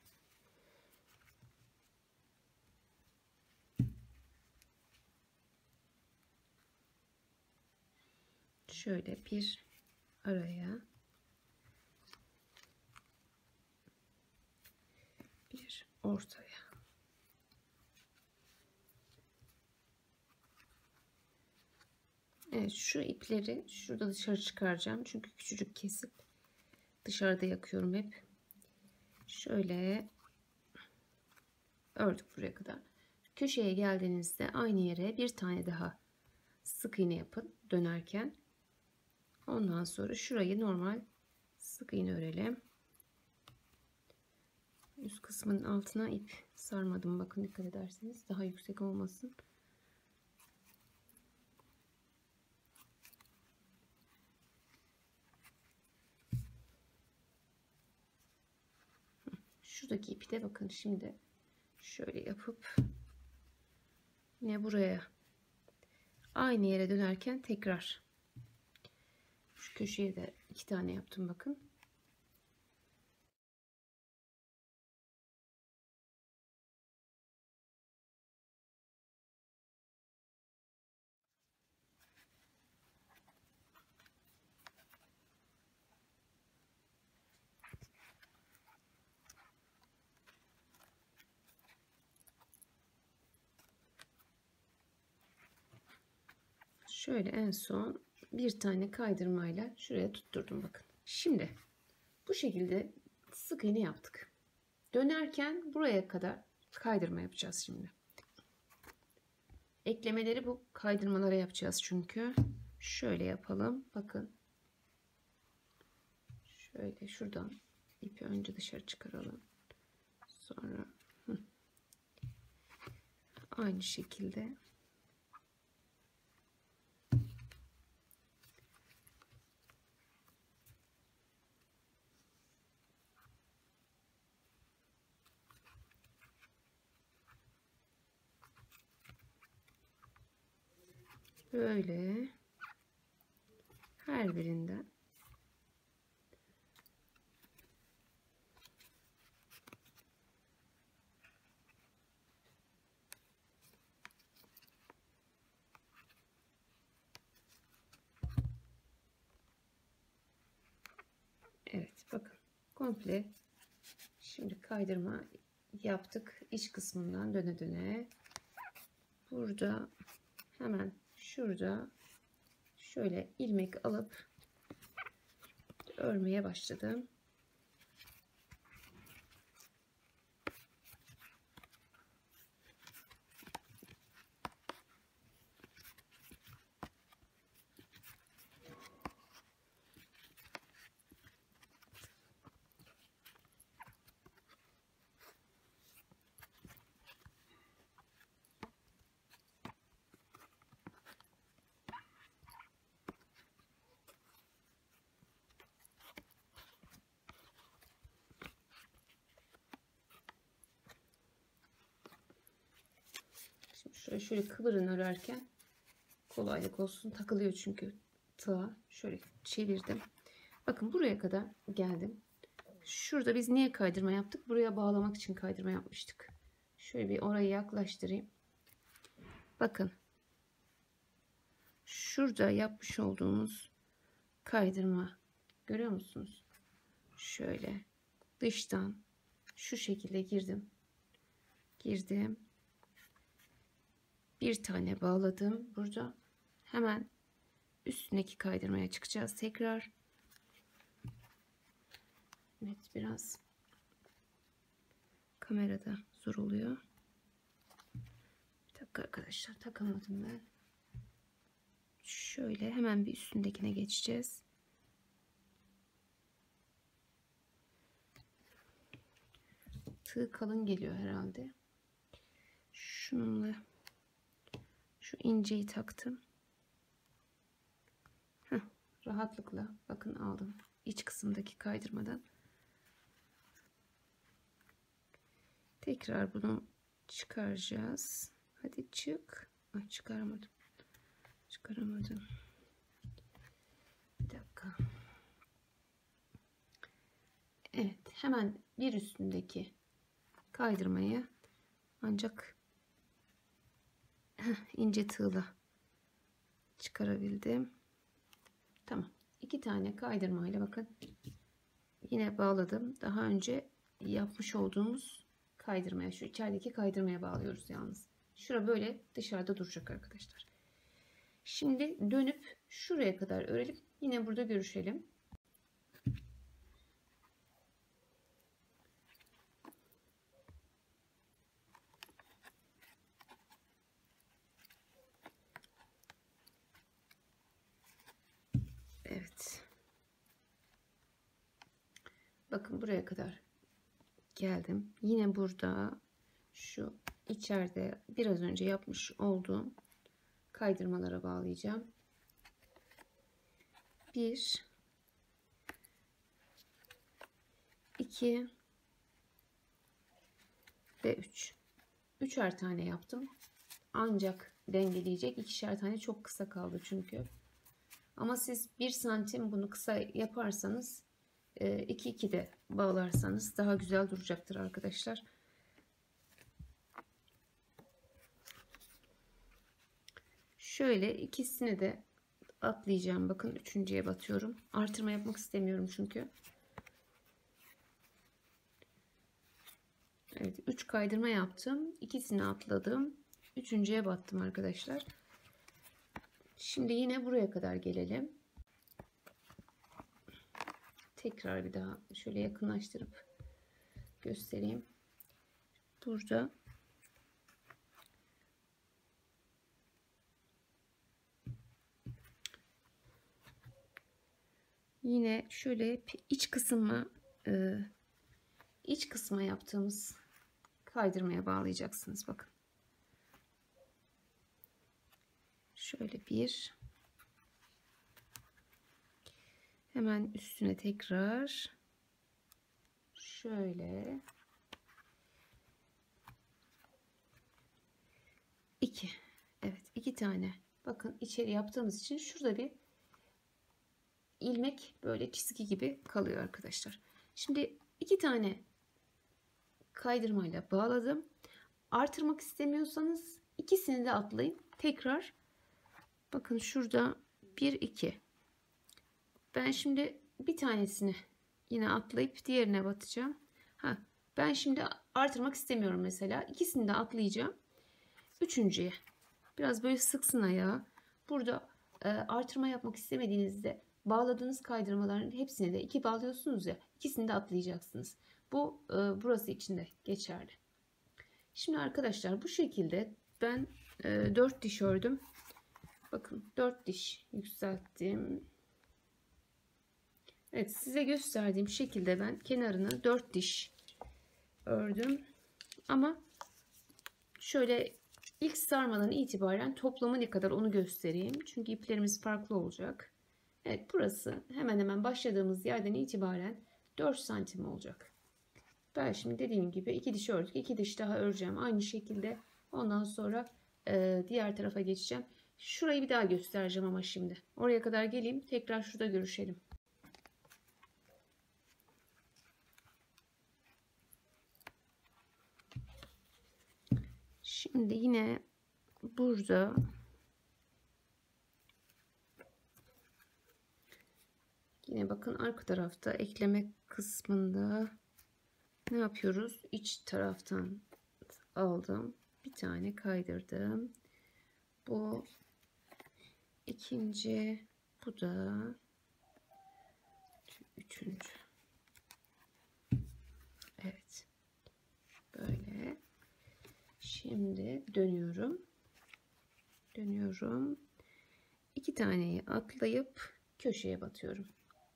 Şöyle bir araya bir ortaya. Evet şu ipleri şurada dışarı çıkaracağım. Çünkü küçücük kesip dışarıda yakıyorum hep. Şöyle ördük buraya kadar. Köşeye geldiğinizde aynı yere bir tane daha sık iğne yapın dönerken. Ondan sonra şurayı normal sık iğne örelim. Üst kısmının altına ip sarmadım. Bakın dikkat ederseniz daha yüksek olmasın. Şuradaki ipi de bakın şimdi şöyle yapıp yine buraya aynı yere dönerken tekrar şu köşeye de 2 tane yaptım bakın. Şöyle en son bir tane kaydırmayla şuraya tutturdum bakın. Şimdi bu şekilde sık iğne yaptık. Dönerken buraya kadar kaydırma yapacağız şimdi. Eklemeleri bu kaydırmalara yapacağız çünkü. Şöyle yapalım. Bakın. Şöyle şuradan ipi önce dışarı çıkaralım. Sonra aynı şekilde böyle her birinden evet bakın komple şimdi kaydırma yaptık iç kısmından döne döne. Burada hemen şurada şöyle ilmek alıp örmeye başladım. Şimdi şöyle kıvırın örerken kolaylık olsun. Takılıyor çünkü tığa. Şöyle çevirdim. Bakın buraya kadar geldim. Şurada biz niye kaydırma yaptık? Buraya bağlamak için kaydırma yapmıştık. Şöyle bir orayı yaklaştırayım. Bakın. Şurada yapmış olduğumuz kaydırma. Görüyor musunuz? Şöyle dıştan şu şekilde girdim. Girdim. Bir tane bağladım. Burada hemen üstündeki kaydırmaya çıkacağız tekrar. Evet biraz kamerada zor oluyor. Bir dakika arkadaşlar takamadım ben. Şöyle hemen bir üstündekine geçeceğiz. Tığ kalın geliyor herhalde. Şununla şu inceyi taktım. Heh, rahatlıkla bakın aldım. İç kısımdaki kaydırmadan. Tekrar bunu çıkaracağız. Hadi çık. Ay, çıkaramadım. Çıkaramadım. Bir dakika. Evet, hemen bir üstündeki kaydırmayı ancak ince tığla çıkarabildim. Tamam. 2 tane kaydırmayla bakın yine bağladım. Daha önce yapmış olduğumuz kaydırmaya, şu içerideki kaydırmaya bağlıyoruz yalnız. Şura böyle dışarıda duracak arkadaşlar. Şimdi dönüp şuraya kadar örelim. Yine burada görüşelim. Evet. Bakın buraya kadar geldim. Yine burada şu içeride biraz önce yapmış olduğum kaydırmalara bağlayacağım. 1 2 ve 3. üçer tane yaptım. Ancak dengeleyecek. 2'şer tane çok kısa kaldı çünkü. Ama siz 1 santim bunu kısa yaparsanız 2-2 de bağlarsanız daha güzel duracaktır arkadaşlar. Şöyle ikisini de atlayacağım. Bakın üçüncüye batıyorum. Artırma yapmak istemiyorum çünkü. Evet, 3 kaydırma yaptım. İkisini atladım. Üçüncüye battım arkadaşlar. Şimdi yine buraya kadar gelelim. Tekrar bir daha şöyle yakınlaştırıp göstereyim. Burada yine şöyle iç kısma yaptığımız kaydırmaya bağlayacaksınız. Bakın. Şöyle bir. Hemen üstüne tekrar şöyle 2. Evet, 2 tane. Bakın içeri yaptığımız için şurada bir ilmek böyle çizgi gibi kalıyor arkadaşlar. Şimdi 2 tane kaydırmayla bağladım. Artırmak istemiyorsanız ikisini de atlayın. Tekrar bakın şurada 1 2. Ben şimdi bir tanesini yine atlayıp diğerine batacağım. Ben şimdi artırmak istemiyorum mesela. İkisini de atlayacağım. Üçüncüye biraz böyle sıksın ayağı. Burada artırma yapmak istemediğinizde bağladığınız kaydırmaların hepsine de 2 bağlıyorsunuz ya. İkisini de atlayacaksınız. Bu burası için de geçerli. Şimdi arkadaşlar bu şekilde ben 4 diş ördüm. Bakın 4 diş yükselttim. Evet, size gösterdiğim şekilde ben kenarını 4 diş ördüm. Ama şöyle ilk sarmadan itibaren toplamı ne kadar onu göstereyim. Çünkü iplerimiz farklı olacak. Evet, burası hemen hemen başladığımız yerden itibaren 4 santim olacak. Ben şimdi dediğim gibi 2 diş ördük. 2 diş daha öreceğim aynı şekilde. Ondan sonra diğer tarafa geçeceğim. Şurayı bir daha göstereceğim ama şimdi. Oraya kadar geleyim. Tekrar şurada görüşelim. Şimdi yine burada yine bakın arka tarafta ekleme kısmında ne yapıyoruz? İç taraftan aldım. Bir tane kaydırdım. Bu ikinci, bu da üçüncü. Evet. Böyle. Şimdi dönüyorum. Dönüyorum. 2 taneyi atlayıp köşeye batıyorum.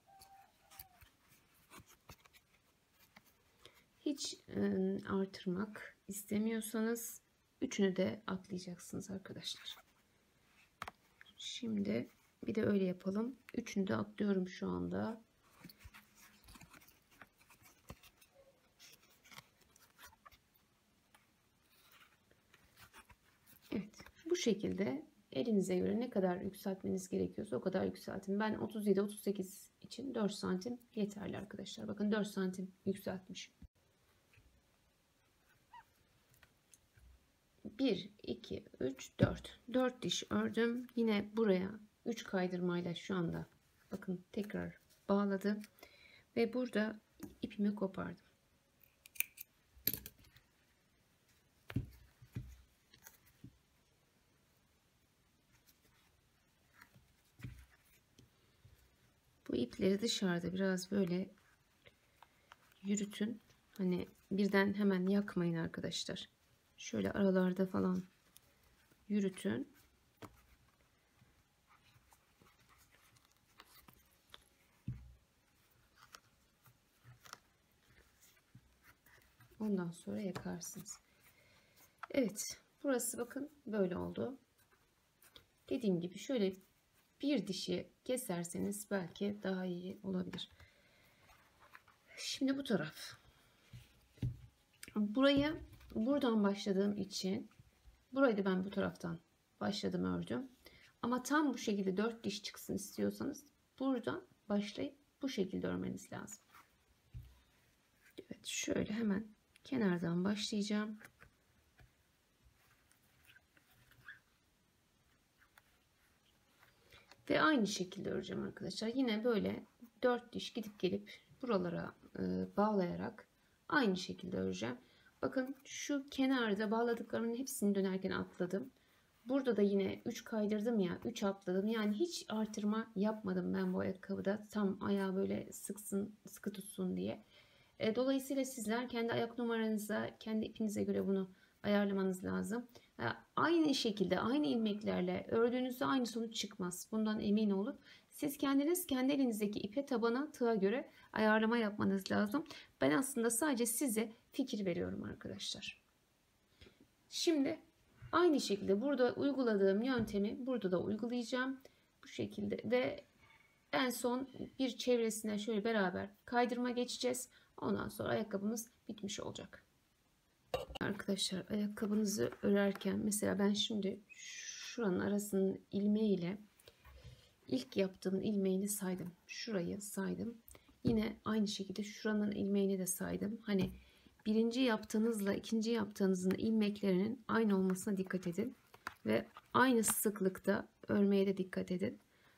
Hiç artırmak istemiyorsanız üçünü de atlayacaksınız arkadaşlar. Şimdi bir de öyle yapalım. Üçünü de atlıyorum şu anda. Evet, bu şekilde elinize göre ne kadar yükseltmeniz gerekiyorsa o kadar yükseltin. Ben 37-38 için 4 santim yeterli arkadaşlar. Bakın 4 santim yükseltmişim. 1, 2, 3, 4. 4 diş ördüm. Yine buraya 3 kaydırmayla şu anda bakın tekrar bağladım. Ve burada ipimi kopardım. Bu ipleri dışarıda biraz böyle yürütün. Hani birden hemen yakmayın arkadaşlar. Şöyle aralarda falan yürütün. Ondan sonra yakarsınız. Evet, burası bakın böyle oldu. Dediğim gibi şöyle bir dişi keserseniz belki daha iyi olabilir. Şimdi bu taraf. Buraya buradan başladığım için burayı da ben bu taraftan başladım ördüm. Ama tam bu şekilde 4 diş çıksın istiyorsanız buradan başlayıp bu şekilde örmeniz lazım. Evet, şöyle hemen kenardan başlayacağım. Ve aynı şekilde öreceğim arkadaşlar. Yine böyle 4 diş gidip gelip buralara bağlayarak aynı şekilde öreceğim. Bakın şu kenarda bağladıklarımın hepsini dönerken atladım. Burada da yine 3 kaydırdım ya, 3 atladım. Yani hiç artırma yapmadım ben bu ayakkabıda. Tam ayağı böyle sıksın, sıkı tutsun diye. Dolayısıyla sizler kendi ayak numaranıza, kendi ipinize göre bunu ayarlamanız lazım. Aynı şekilde, aynı ilmeklerle ördüğünüzde aynı sonuç çıkmaz. Bundan emin olun. Siz kendiniz kendi elinizdeki ipe, tabana, tığa göre ayarlama yapmanız lazım. Ben aslında sadece size fikir veriyorum arkadaşlar. Şimdi aynı şekilde burada uyguladığım yöntemi burada da uygulayacağım. Bu şekilde ve en son bir çevresine şöyle beraber kaydırma geçeceğiz. Ondan sonra ayakkabımız bitmiş olacak. Arkadaşlar ayakkabınızı örerken mesela ben şimdi şuranın arasının ilmeğiyle ilk yaptığım ilmeğini saydım. Şurayı saydım. Yine aynı şekilde şuranın ilmeğini de saydım. Hani birinci yaptığınızla ikinci yaptığınızın ilmeklerinin aynı olmasına dikkat edin. Ve aynı sıklıkta örmeye de dikkat edin.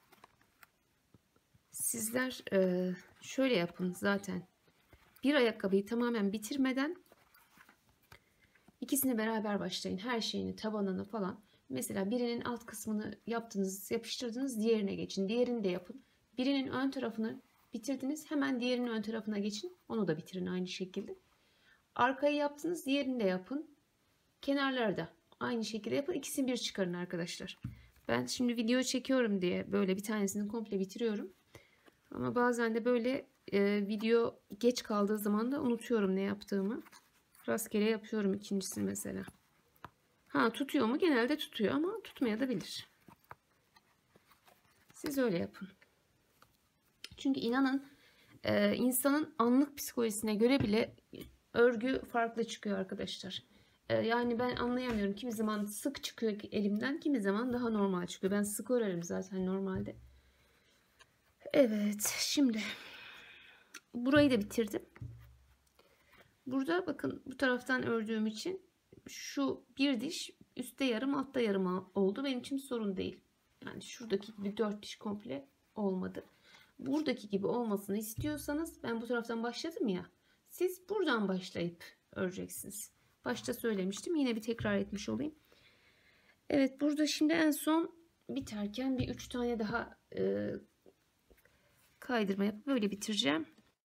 Sizler şöyle yapın zaten. Bir ayakkabıyı tamamen bitirmeden ikisini beraber başlayın. Her şeyini, tabanını falan. Mesela birinin alt kısmını yaptınız, yapıştırdınız, diğerine geçin. Diğerini de yapın. Birinin ön tarafını bitirdiniz, hemen diğerinin ön tarafına geçin. Onu da bitirin aynı şekilde. Arkayı yaptınız, diğerini de yapın. Kenarlarda aynı şekilde yapın. İkisini bir çıkarın arkadaşlar. Ben şimdi video çekiyorum diye böyle bir tanesini komple bitiriyorum. Ama bazen de böyle video geç kaldığı zaman da unutuyorum ne yaptığımı. Rastgele yapıyorum ikincisini mesela. Ha, tutuyor mu? Genelde tutuyor ama tutmaya da bilir. Siz öyle yapın. Çünkü inanın insanın anlık psikolojisine göre bile örgü farklı çıkıyor arkadaşlar. Yani ben anlayamıyorum. Kimi zaman sık çıkıyor elimden, kimi zaman daha normal çıkıyor. Ben sık örerim zaten normalde. Evet, şimdi burayı da bitirdim. Burada bakın bu taraftan ördüğüm için şu bir diş üstte yarım altta yarım oldu. Benim için sorun değil. Yani şuradaki gibi 4 diş komple olmadı. Buradaki gibi olmasını istiyorsanız ben bu taraftan başladım ya. Siz buradan başlayıp öreceksiniz. Başta söylemiştim. Yine bir tekrar etmiş olayım. Evet, burada şimdi en son biterken bir 3 tane daha kaydırma yapıp böyle bitireceğim.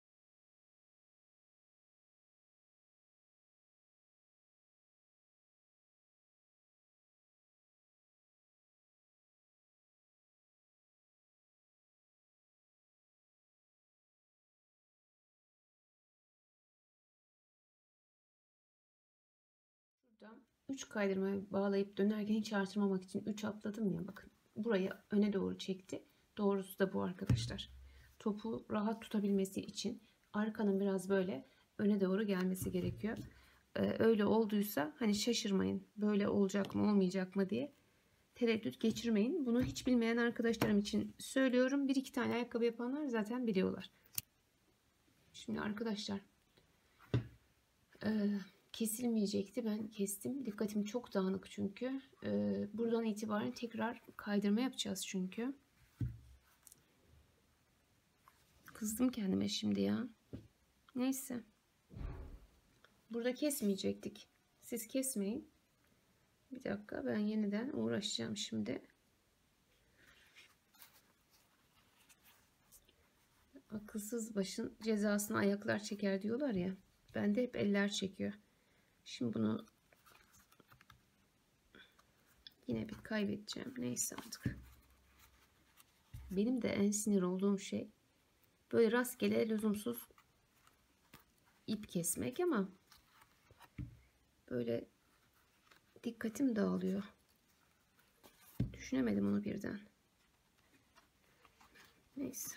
Şuradan 3 kaydırmayı bağlayıp dönerken hiç artırmamak için 3 atladım ya, bakın. Burayı öne doğru çekti. Doğrusu da bu arkadaşlar. Topu rahat tutabilmesi için arkanın biraz böyle öne doğru gelmesi gerekiyor. Öyle olduysa hani şaşırmayın. Böyle olacak mı olmayacak mı diye tereddüt geçirmeyin. Bunu hiç bilmeyen arkadaşlarım için söylüyorum. Bir iki tane ayakkabı yapanlar zaten biliyorlar. Şimdi arkadaşlar kesilmeyecekti. Ben kestim. Dikkatim çok dağınık çünkü. Buradan itibaren tekrar kaydırma yapacağız çünkü. Kızdım kendime şimdi ya. Neyse. Burada kesmeyecektik. Siz kesmeyin. Bir dakika, ben yeniden uğraşacağım şimdi. Akılsız başın cezasını ayaklar çeker diyorlar ya. Bende hep eller çekiyor. Şimdi bunu yine bir kaybedeceğim. Neyse artık. Benim de en sinir olduğum şey böyle rastgele lüzumsuz ip kesmek ama böyle dikkatim dağılıyor. Düşünemedim onu birden. Neyse.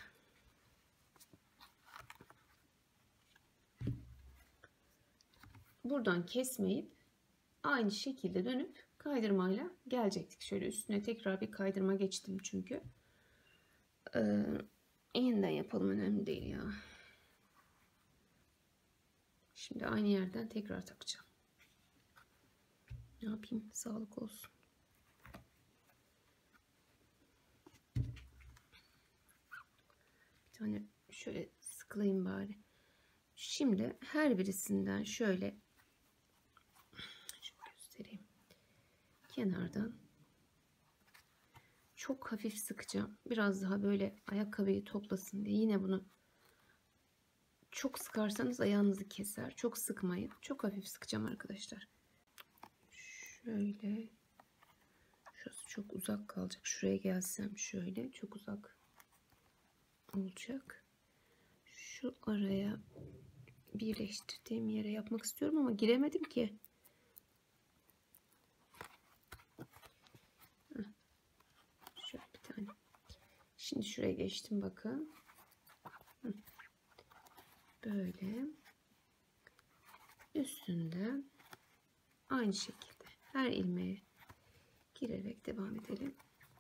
buradan kesmeyip aynı şekilde dönüp kaydırmayla gelecektik. Şöyle üstüne tekrar bir kaydırma geçtim çünkü. Yeniden yapalım, önemli değil ya. Şimdi aynı yerden tekrar takacağım. Ne yapayım? Sağlık olsun. Bir tane şöyle sıkılayım bari. Şimdi her birisinden şöyle göstereyim. Kenardan çok hafif sıkacağım. Biraz daha böyle ayakkabıyı toplasın diye. Yine bunu çok sıkarsanız ayağınızı keser. Çok sıkmayın. Çok hafif sıkacağım arkadaşlar. Şöyle. Şurası çok uzak kalacak. Şuraya gelsem şöyle. Çok uzak olacak. Şu araya birleştirdiğim yere yapmak istiyorum ama giremedim ki. Şöyle bir tane. Şimdi şuraya geçtim, bakın. Böyle. Üstünden aynı şekilde her ilmeğe girerek devam edelim.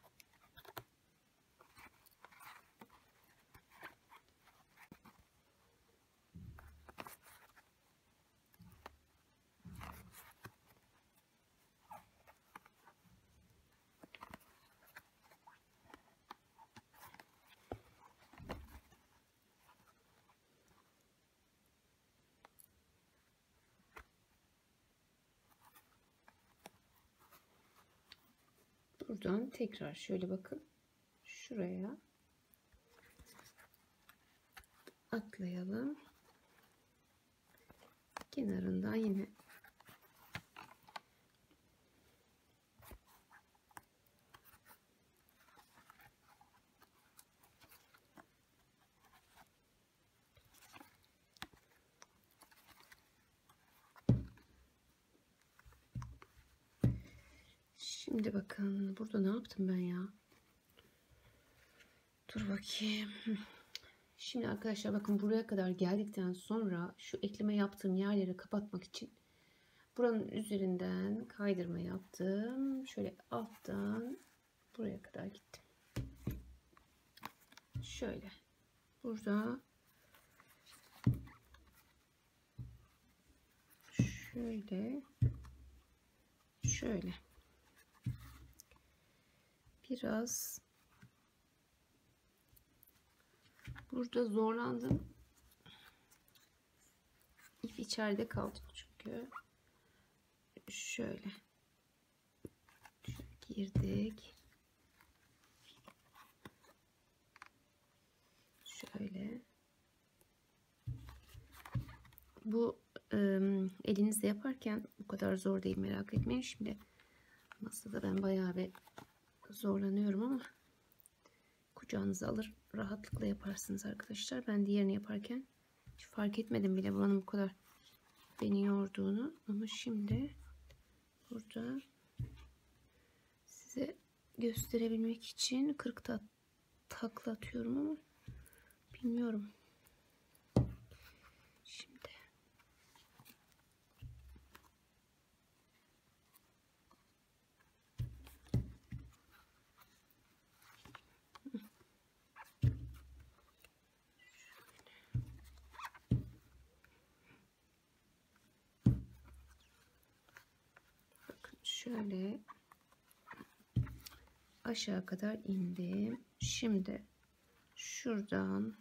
Buradan tekrar şöyle bakın. Şuraya atlayalım. Kenarından yine şimdi bakın burada ne yaptım ben ya? Dur bakayım. Şimdi arkadaşlar bakın, buraya kadar geldikten sonra şu ekleme yaptığım yerleri kapatmak için buranın üzerinden kaydırma yaptım. Şöyle alttan buraya kadar gittim. Şöyle burada şöyle biraz burada zorlandım. İp içeride kaldı çünkü. Şöyle girdik. Şöyle. Bu elinizle yaparken bu kadar zor değil, merak etmeyin. Şimdi masada ben bayağı bir zorlanıyorum ama kucağınıza alır rahatlıkla yaparsınız arkadaşlar. Ben diğerini yaparken hiç fark etmedim bile buranın bu kadar beni yorduğunu, ama şimdi burada size gösterebilmek için 40 takla atıyorum ama bilmiyorum. Şimdi bakın şöyle aşağı kadar indim. Şimdi şuradan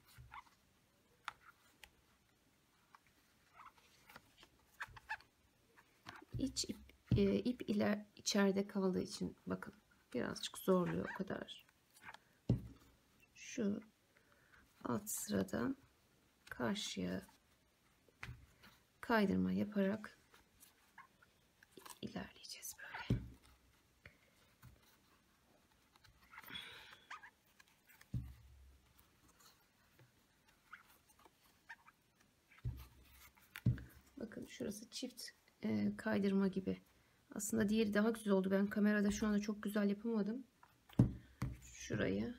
ip içeride kaldığı için bakın birazcık zorluyor, o kadar. Şu alt sıradan karşıya kaydırma yaparak ilerleyeceğiz böyle. Bakın şurası çift kaydırma gibi. Aslında diğeri daha güzel oldu. Ben kamerada şu anda çok güzel yapamadım. Şurayı.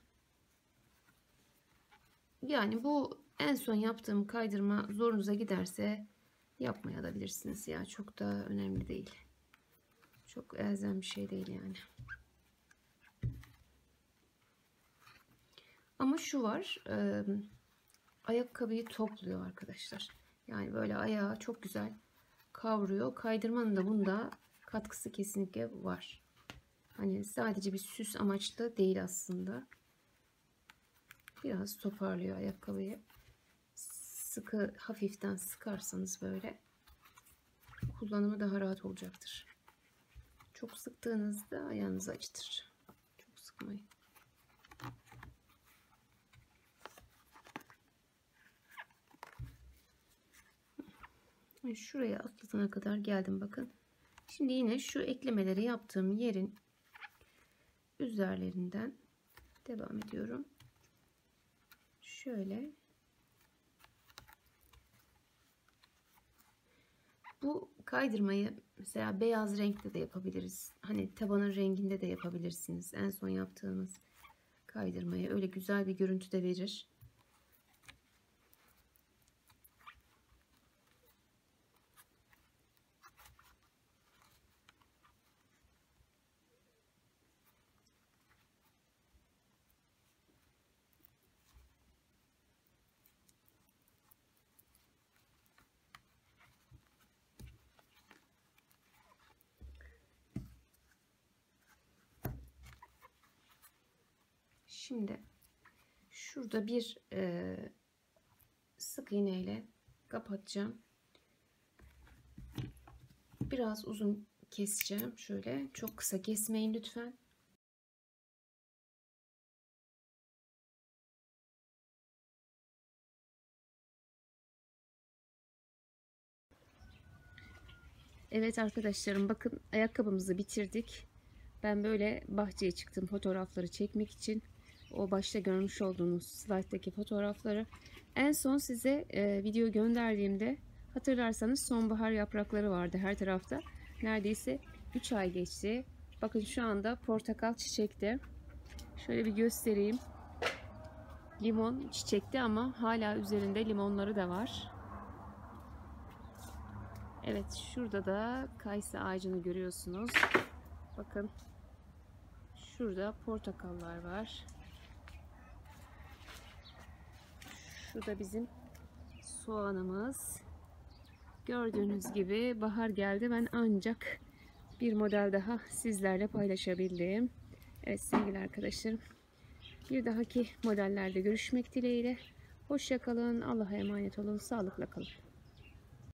Yani bu en son yaptığım kaydırma zorunuza giderse Yapmayabilirsiniz ya. Çok da önemli değil. Çok elzem bir şey değil yani. Ama şu var. Ayakkabıyı topluyor arkadaşlar. Yani böyle ayağı çok güzel kavruyor. Kaydırmanın da bunda katkısı kesinlikle var. Hani sadece bir süs amaçlı değil aslında. Biraz toparlıyor ayakkabıyı. Sıkı, hafiften sıkarsanız böyle kullanımı daha rahat olacaktır. Çok sıktığınızda ayağınızı acıtır. Çok sıkmayın. Şuraya atlatana kadar geldim bakın. Şimdi yine şu eklemeleri yaptığım yerin üzerlerinden devam ediyorum. Şöyle. Bu kaydırmayı mesela beyaz renkte de yapabiliriz. Hani tabanın renginde de yapabilirsiniz. En son yaptığımız kaydırmayı öyle güzel bir görüntü de verir. Şimdi şurada bir sık iğne ile kapatacağım. Biraz uzun keseceğim. Şöyle çok kısa kesmeyin lütfen. Evet arkadaşlarım, bakın ayakkabımızı bitirdik. Ben böyle bahçeye çıktım fotoğrafları çekmek için. O başta görmüş olduğunuz slayttaki fotoğrafları. En son size video gönderdiğimde hatırlarsanız sonbahar yaprakları vardı her tarafta. Neredeyse 3 ay geçti. Bakın şu anda portakal çiçekte. Şöyle bir göstereyim. Limon çiçekte ama hala üzerinde limonları da var. Evet, şurada da kayısı ağacını görüyorsunuz. Bakın. Şurada portakallar var. Şurada bizim soğanımız. Gördüğünüz gibi bahar geldi. Ben ancak bir model daha sizlerle paylaşabildim. Evet sevgili arkadaşlarım. Bir dahaki modellerde görüşmek dileğiyle. Hoşça kalın. Allah'a emanet olun. Sağlıkla kalın.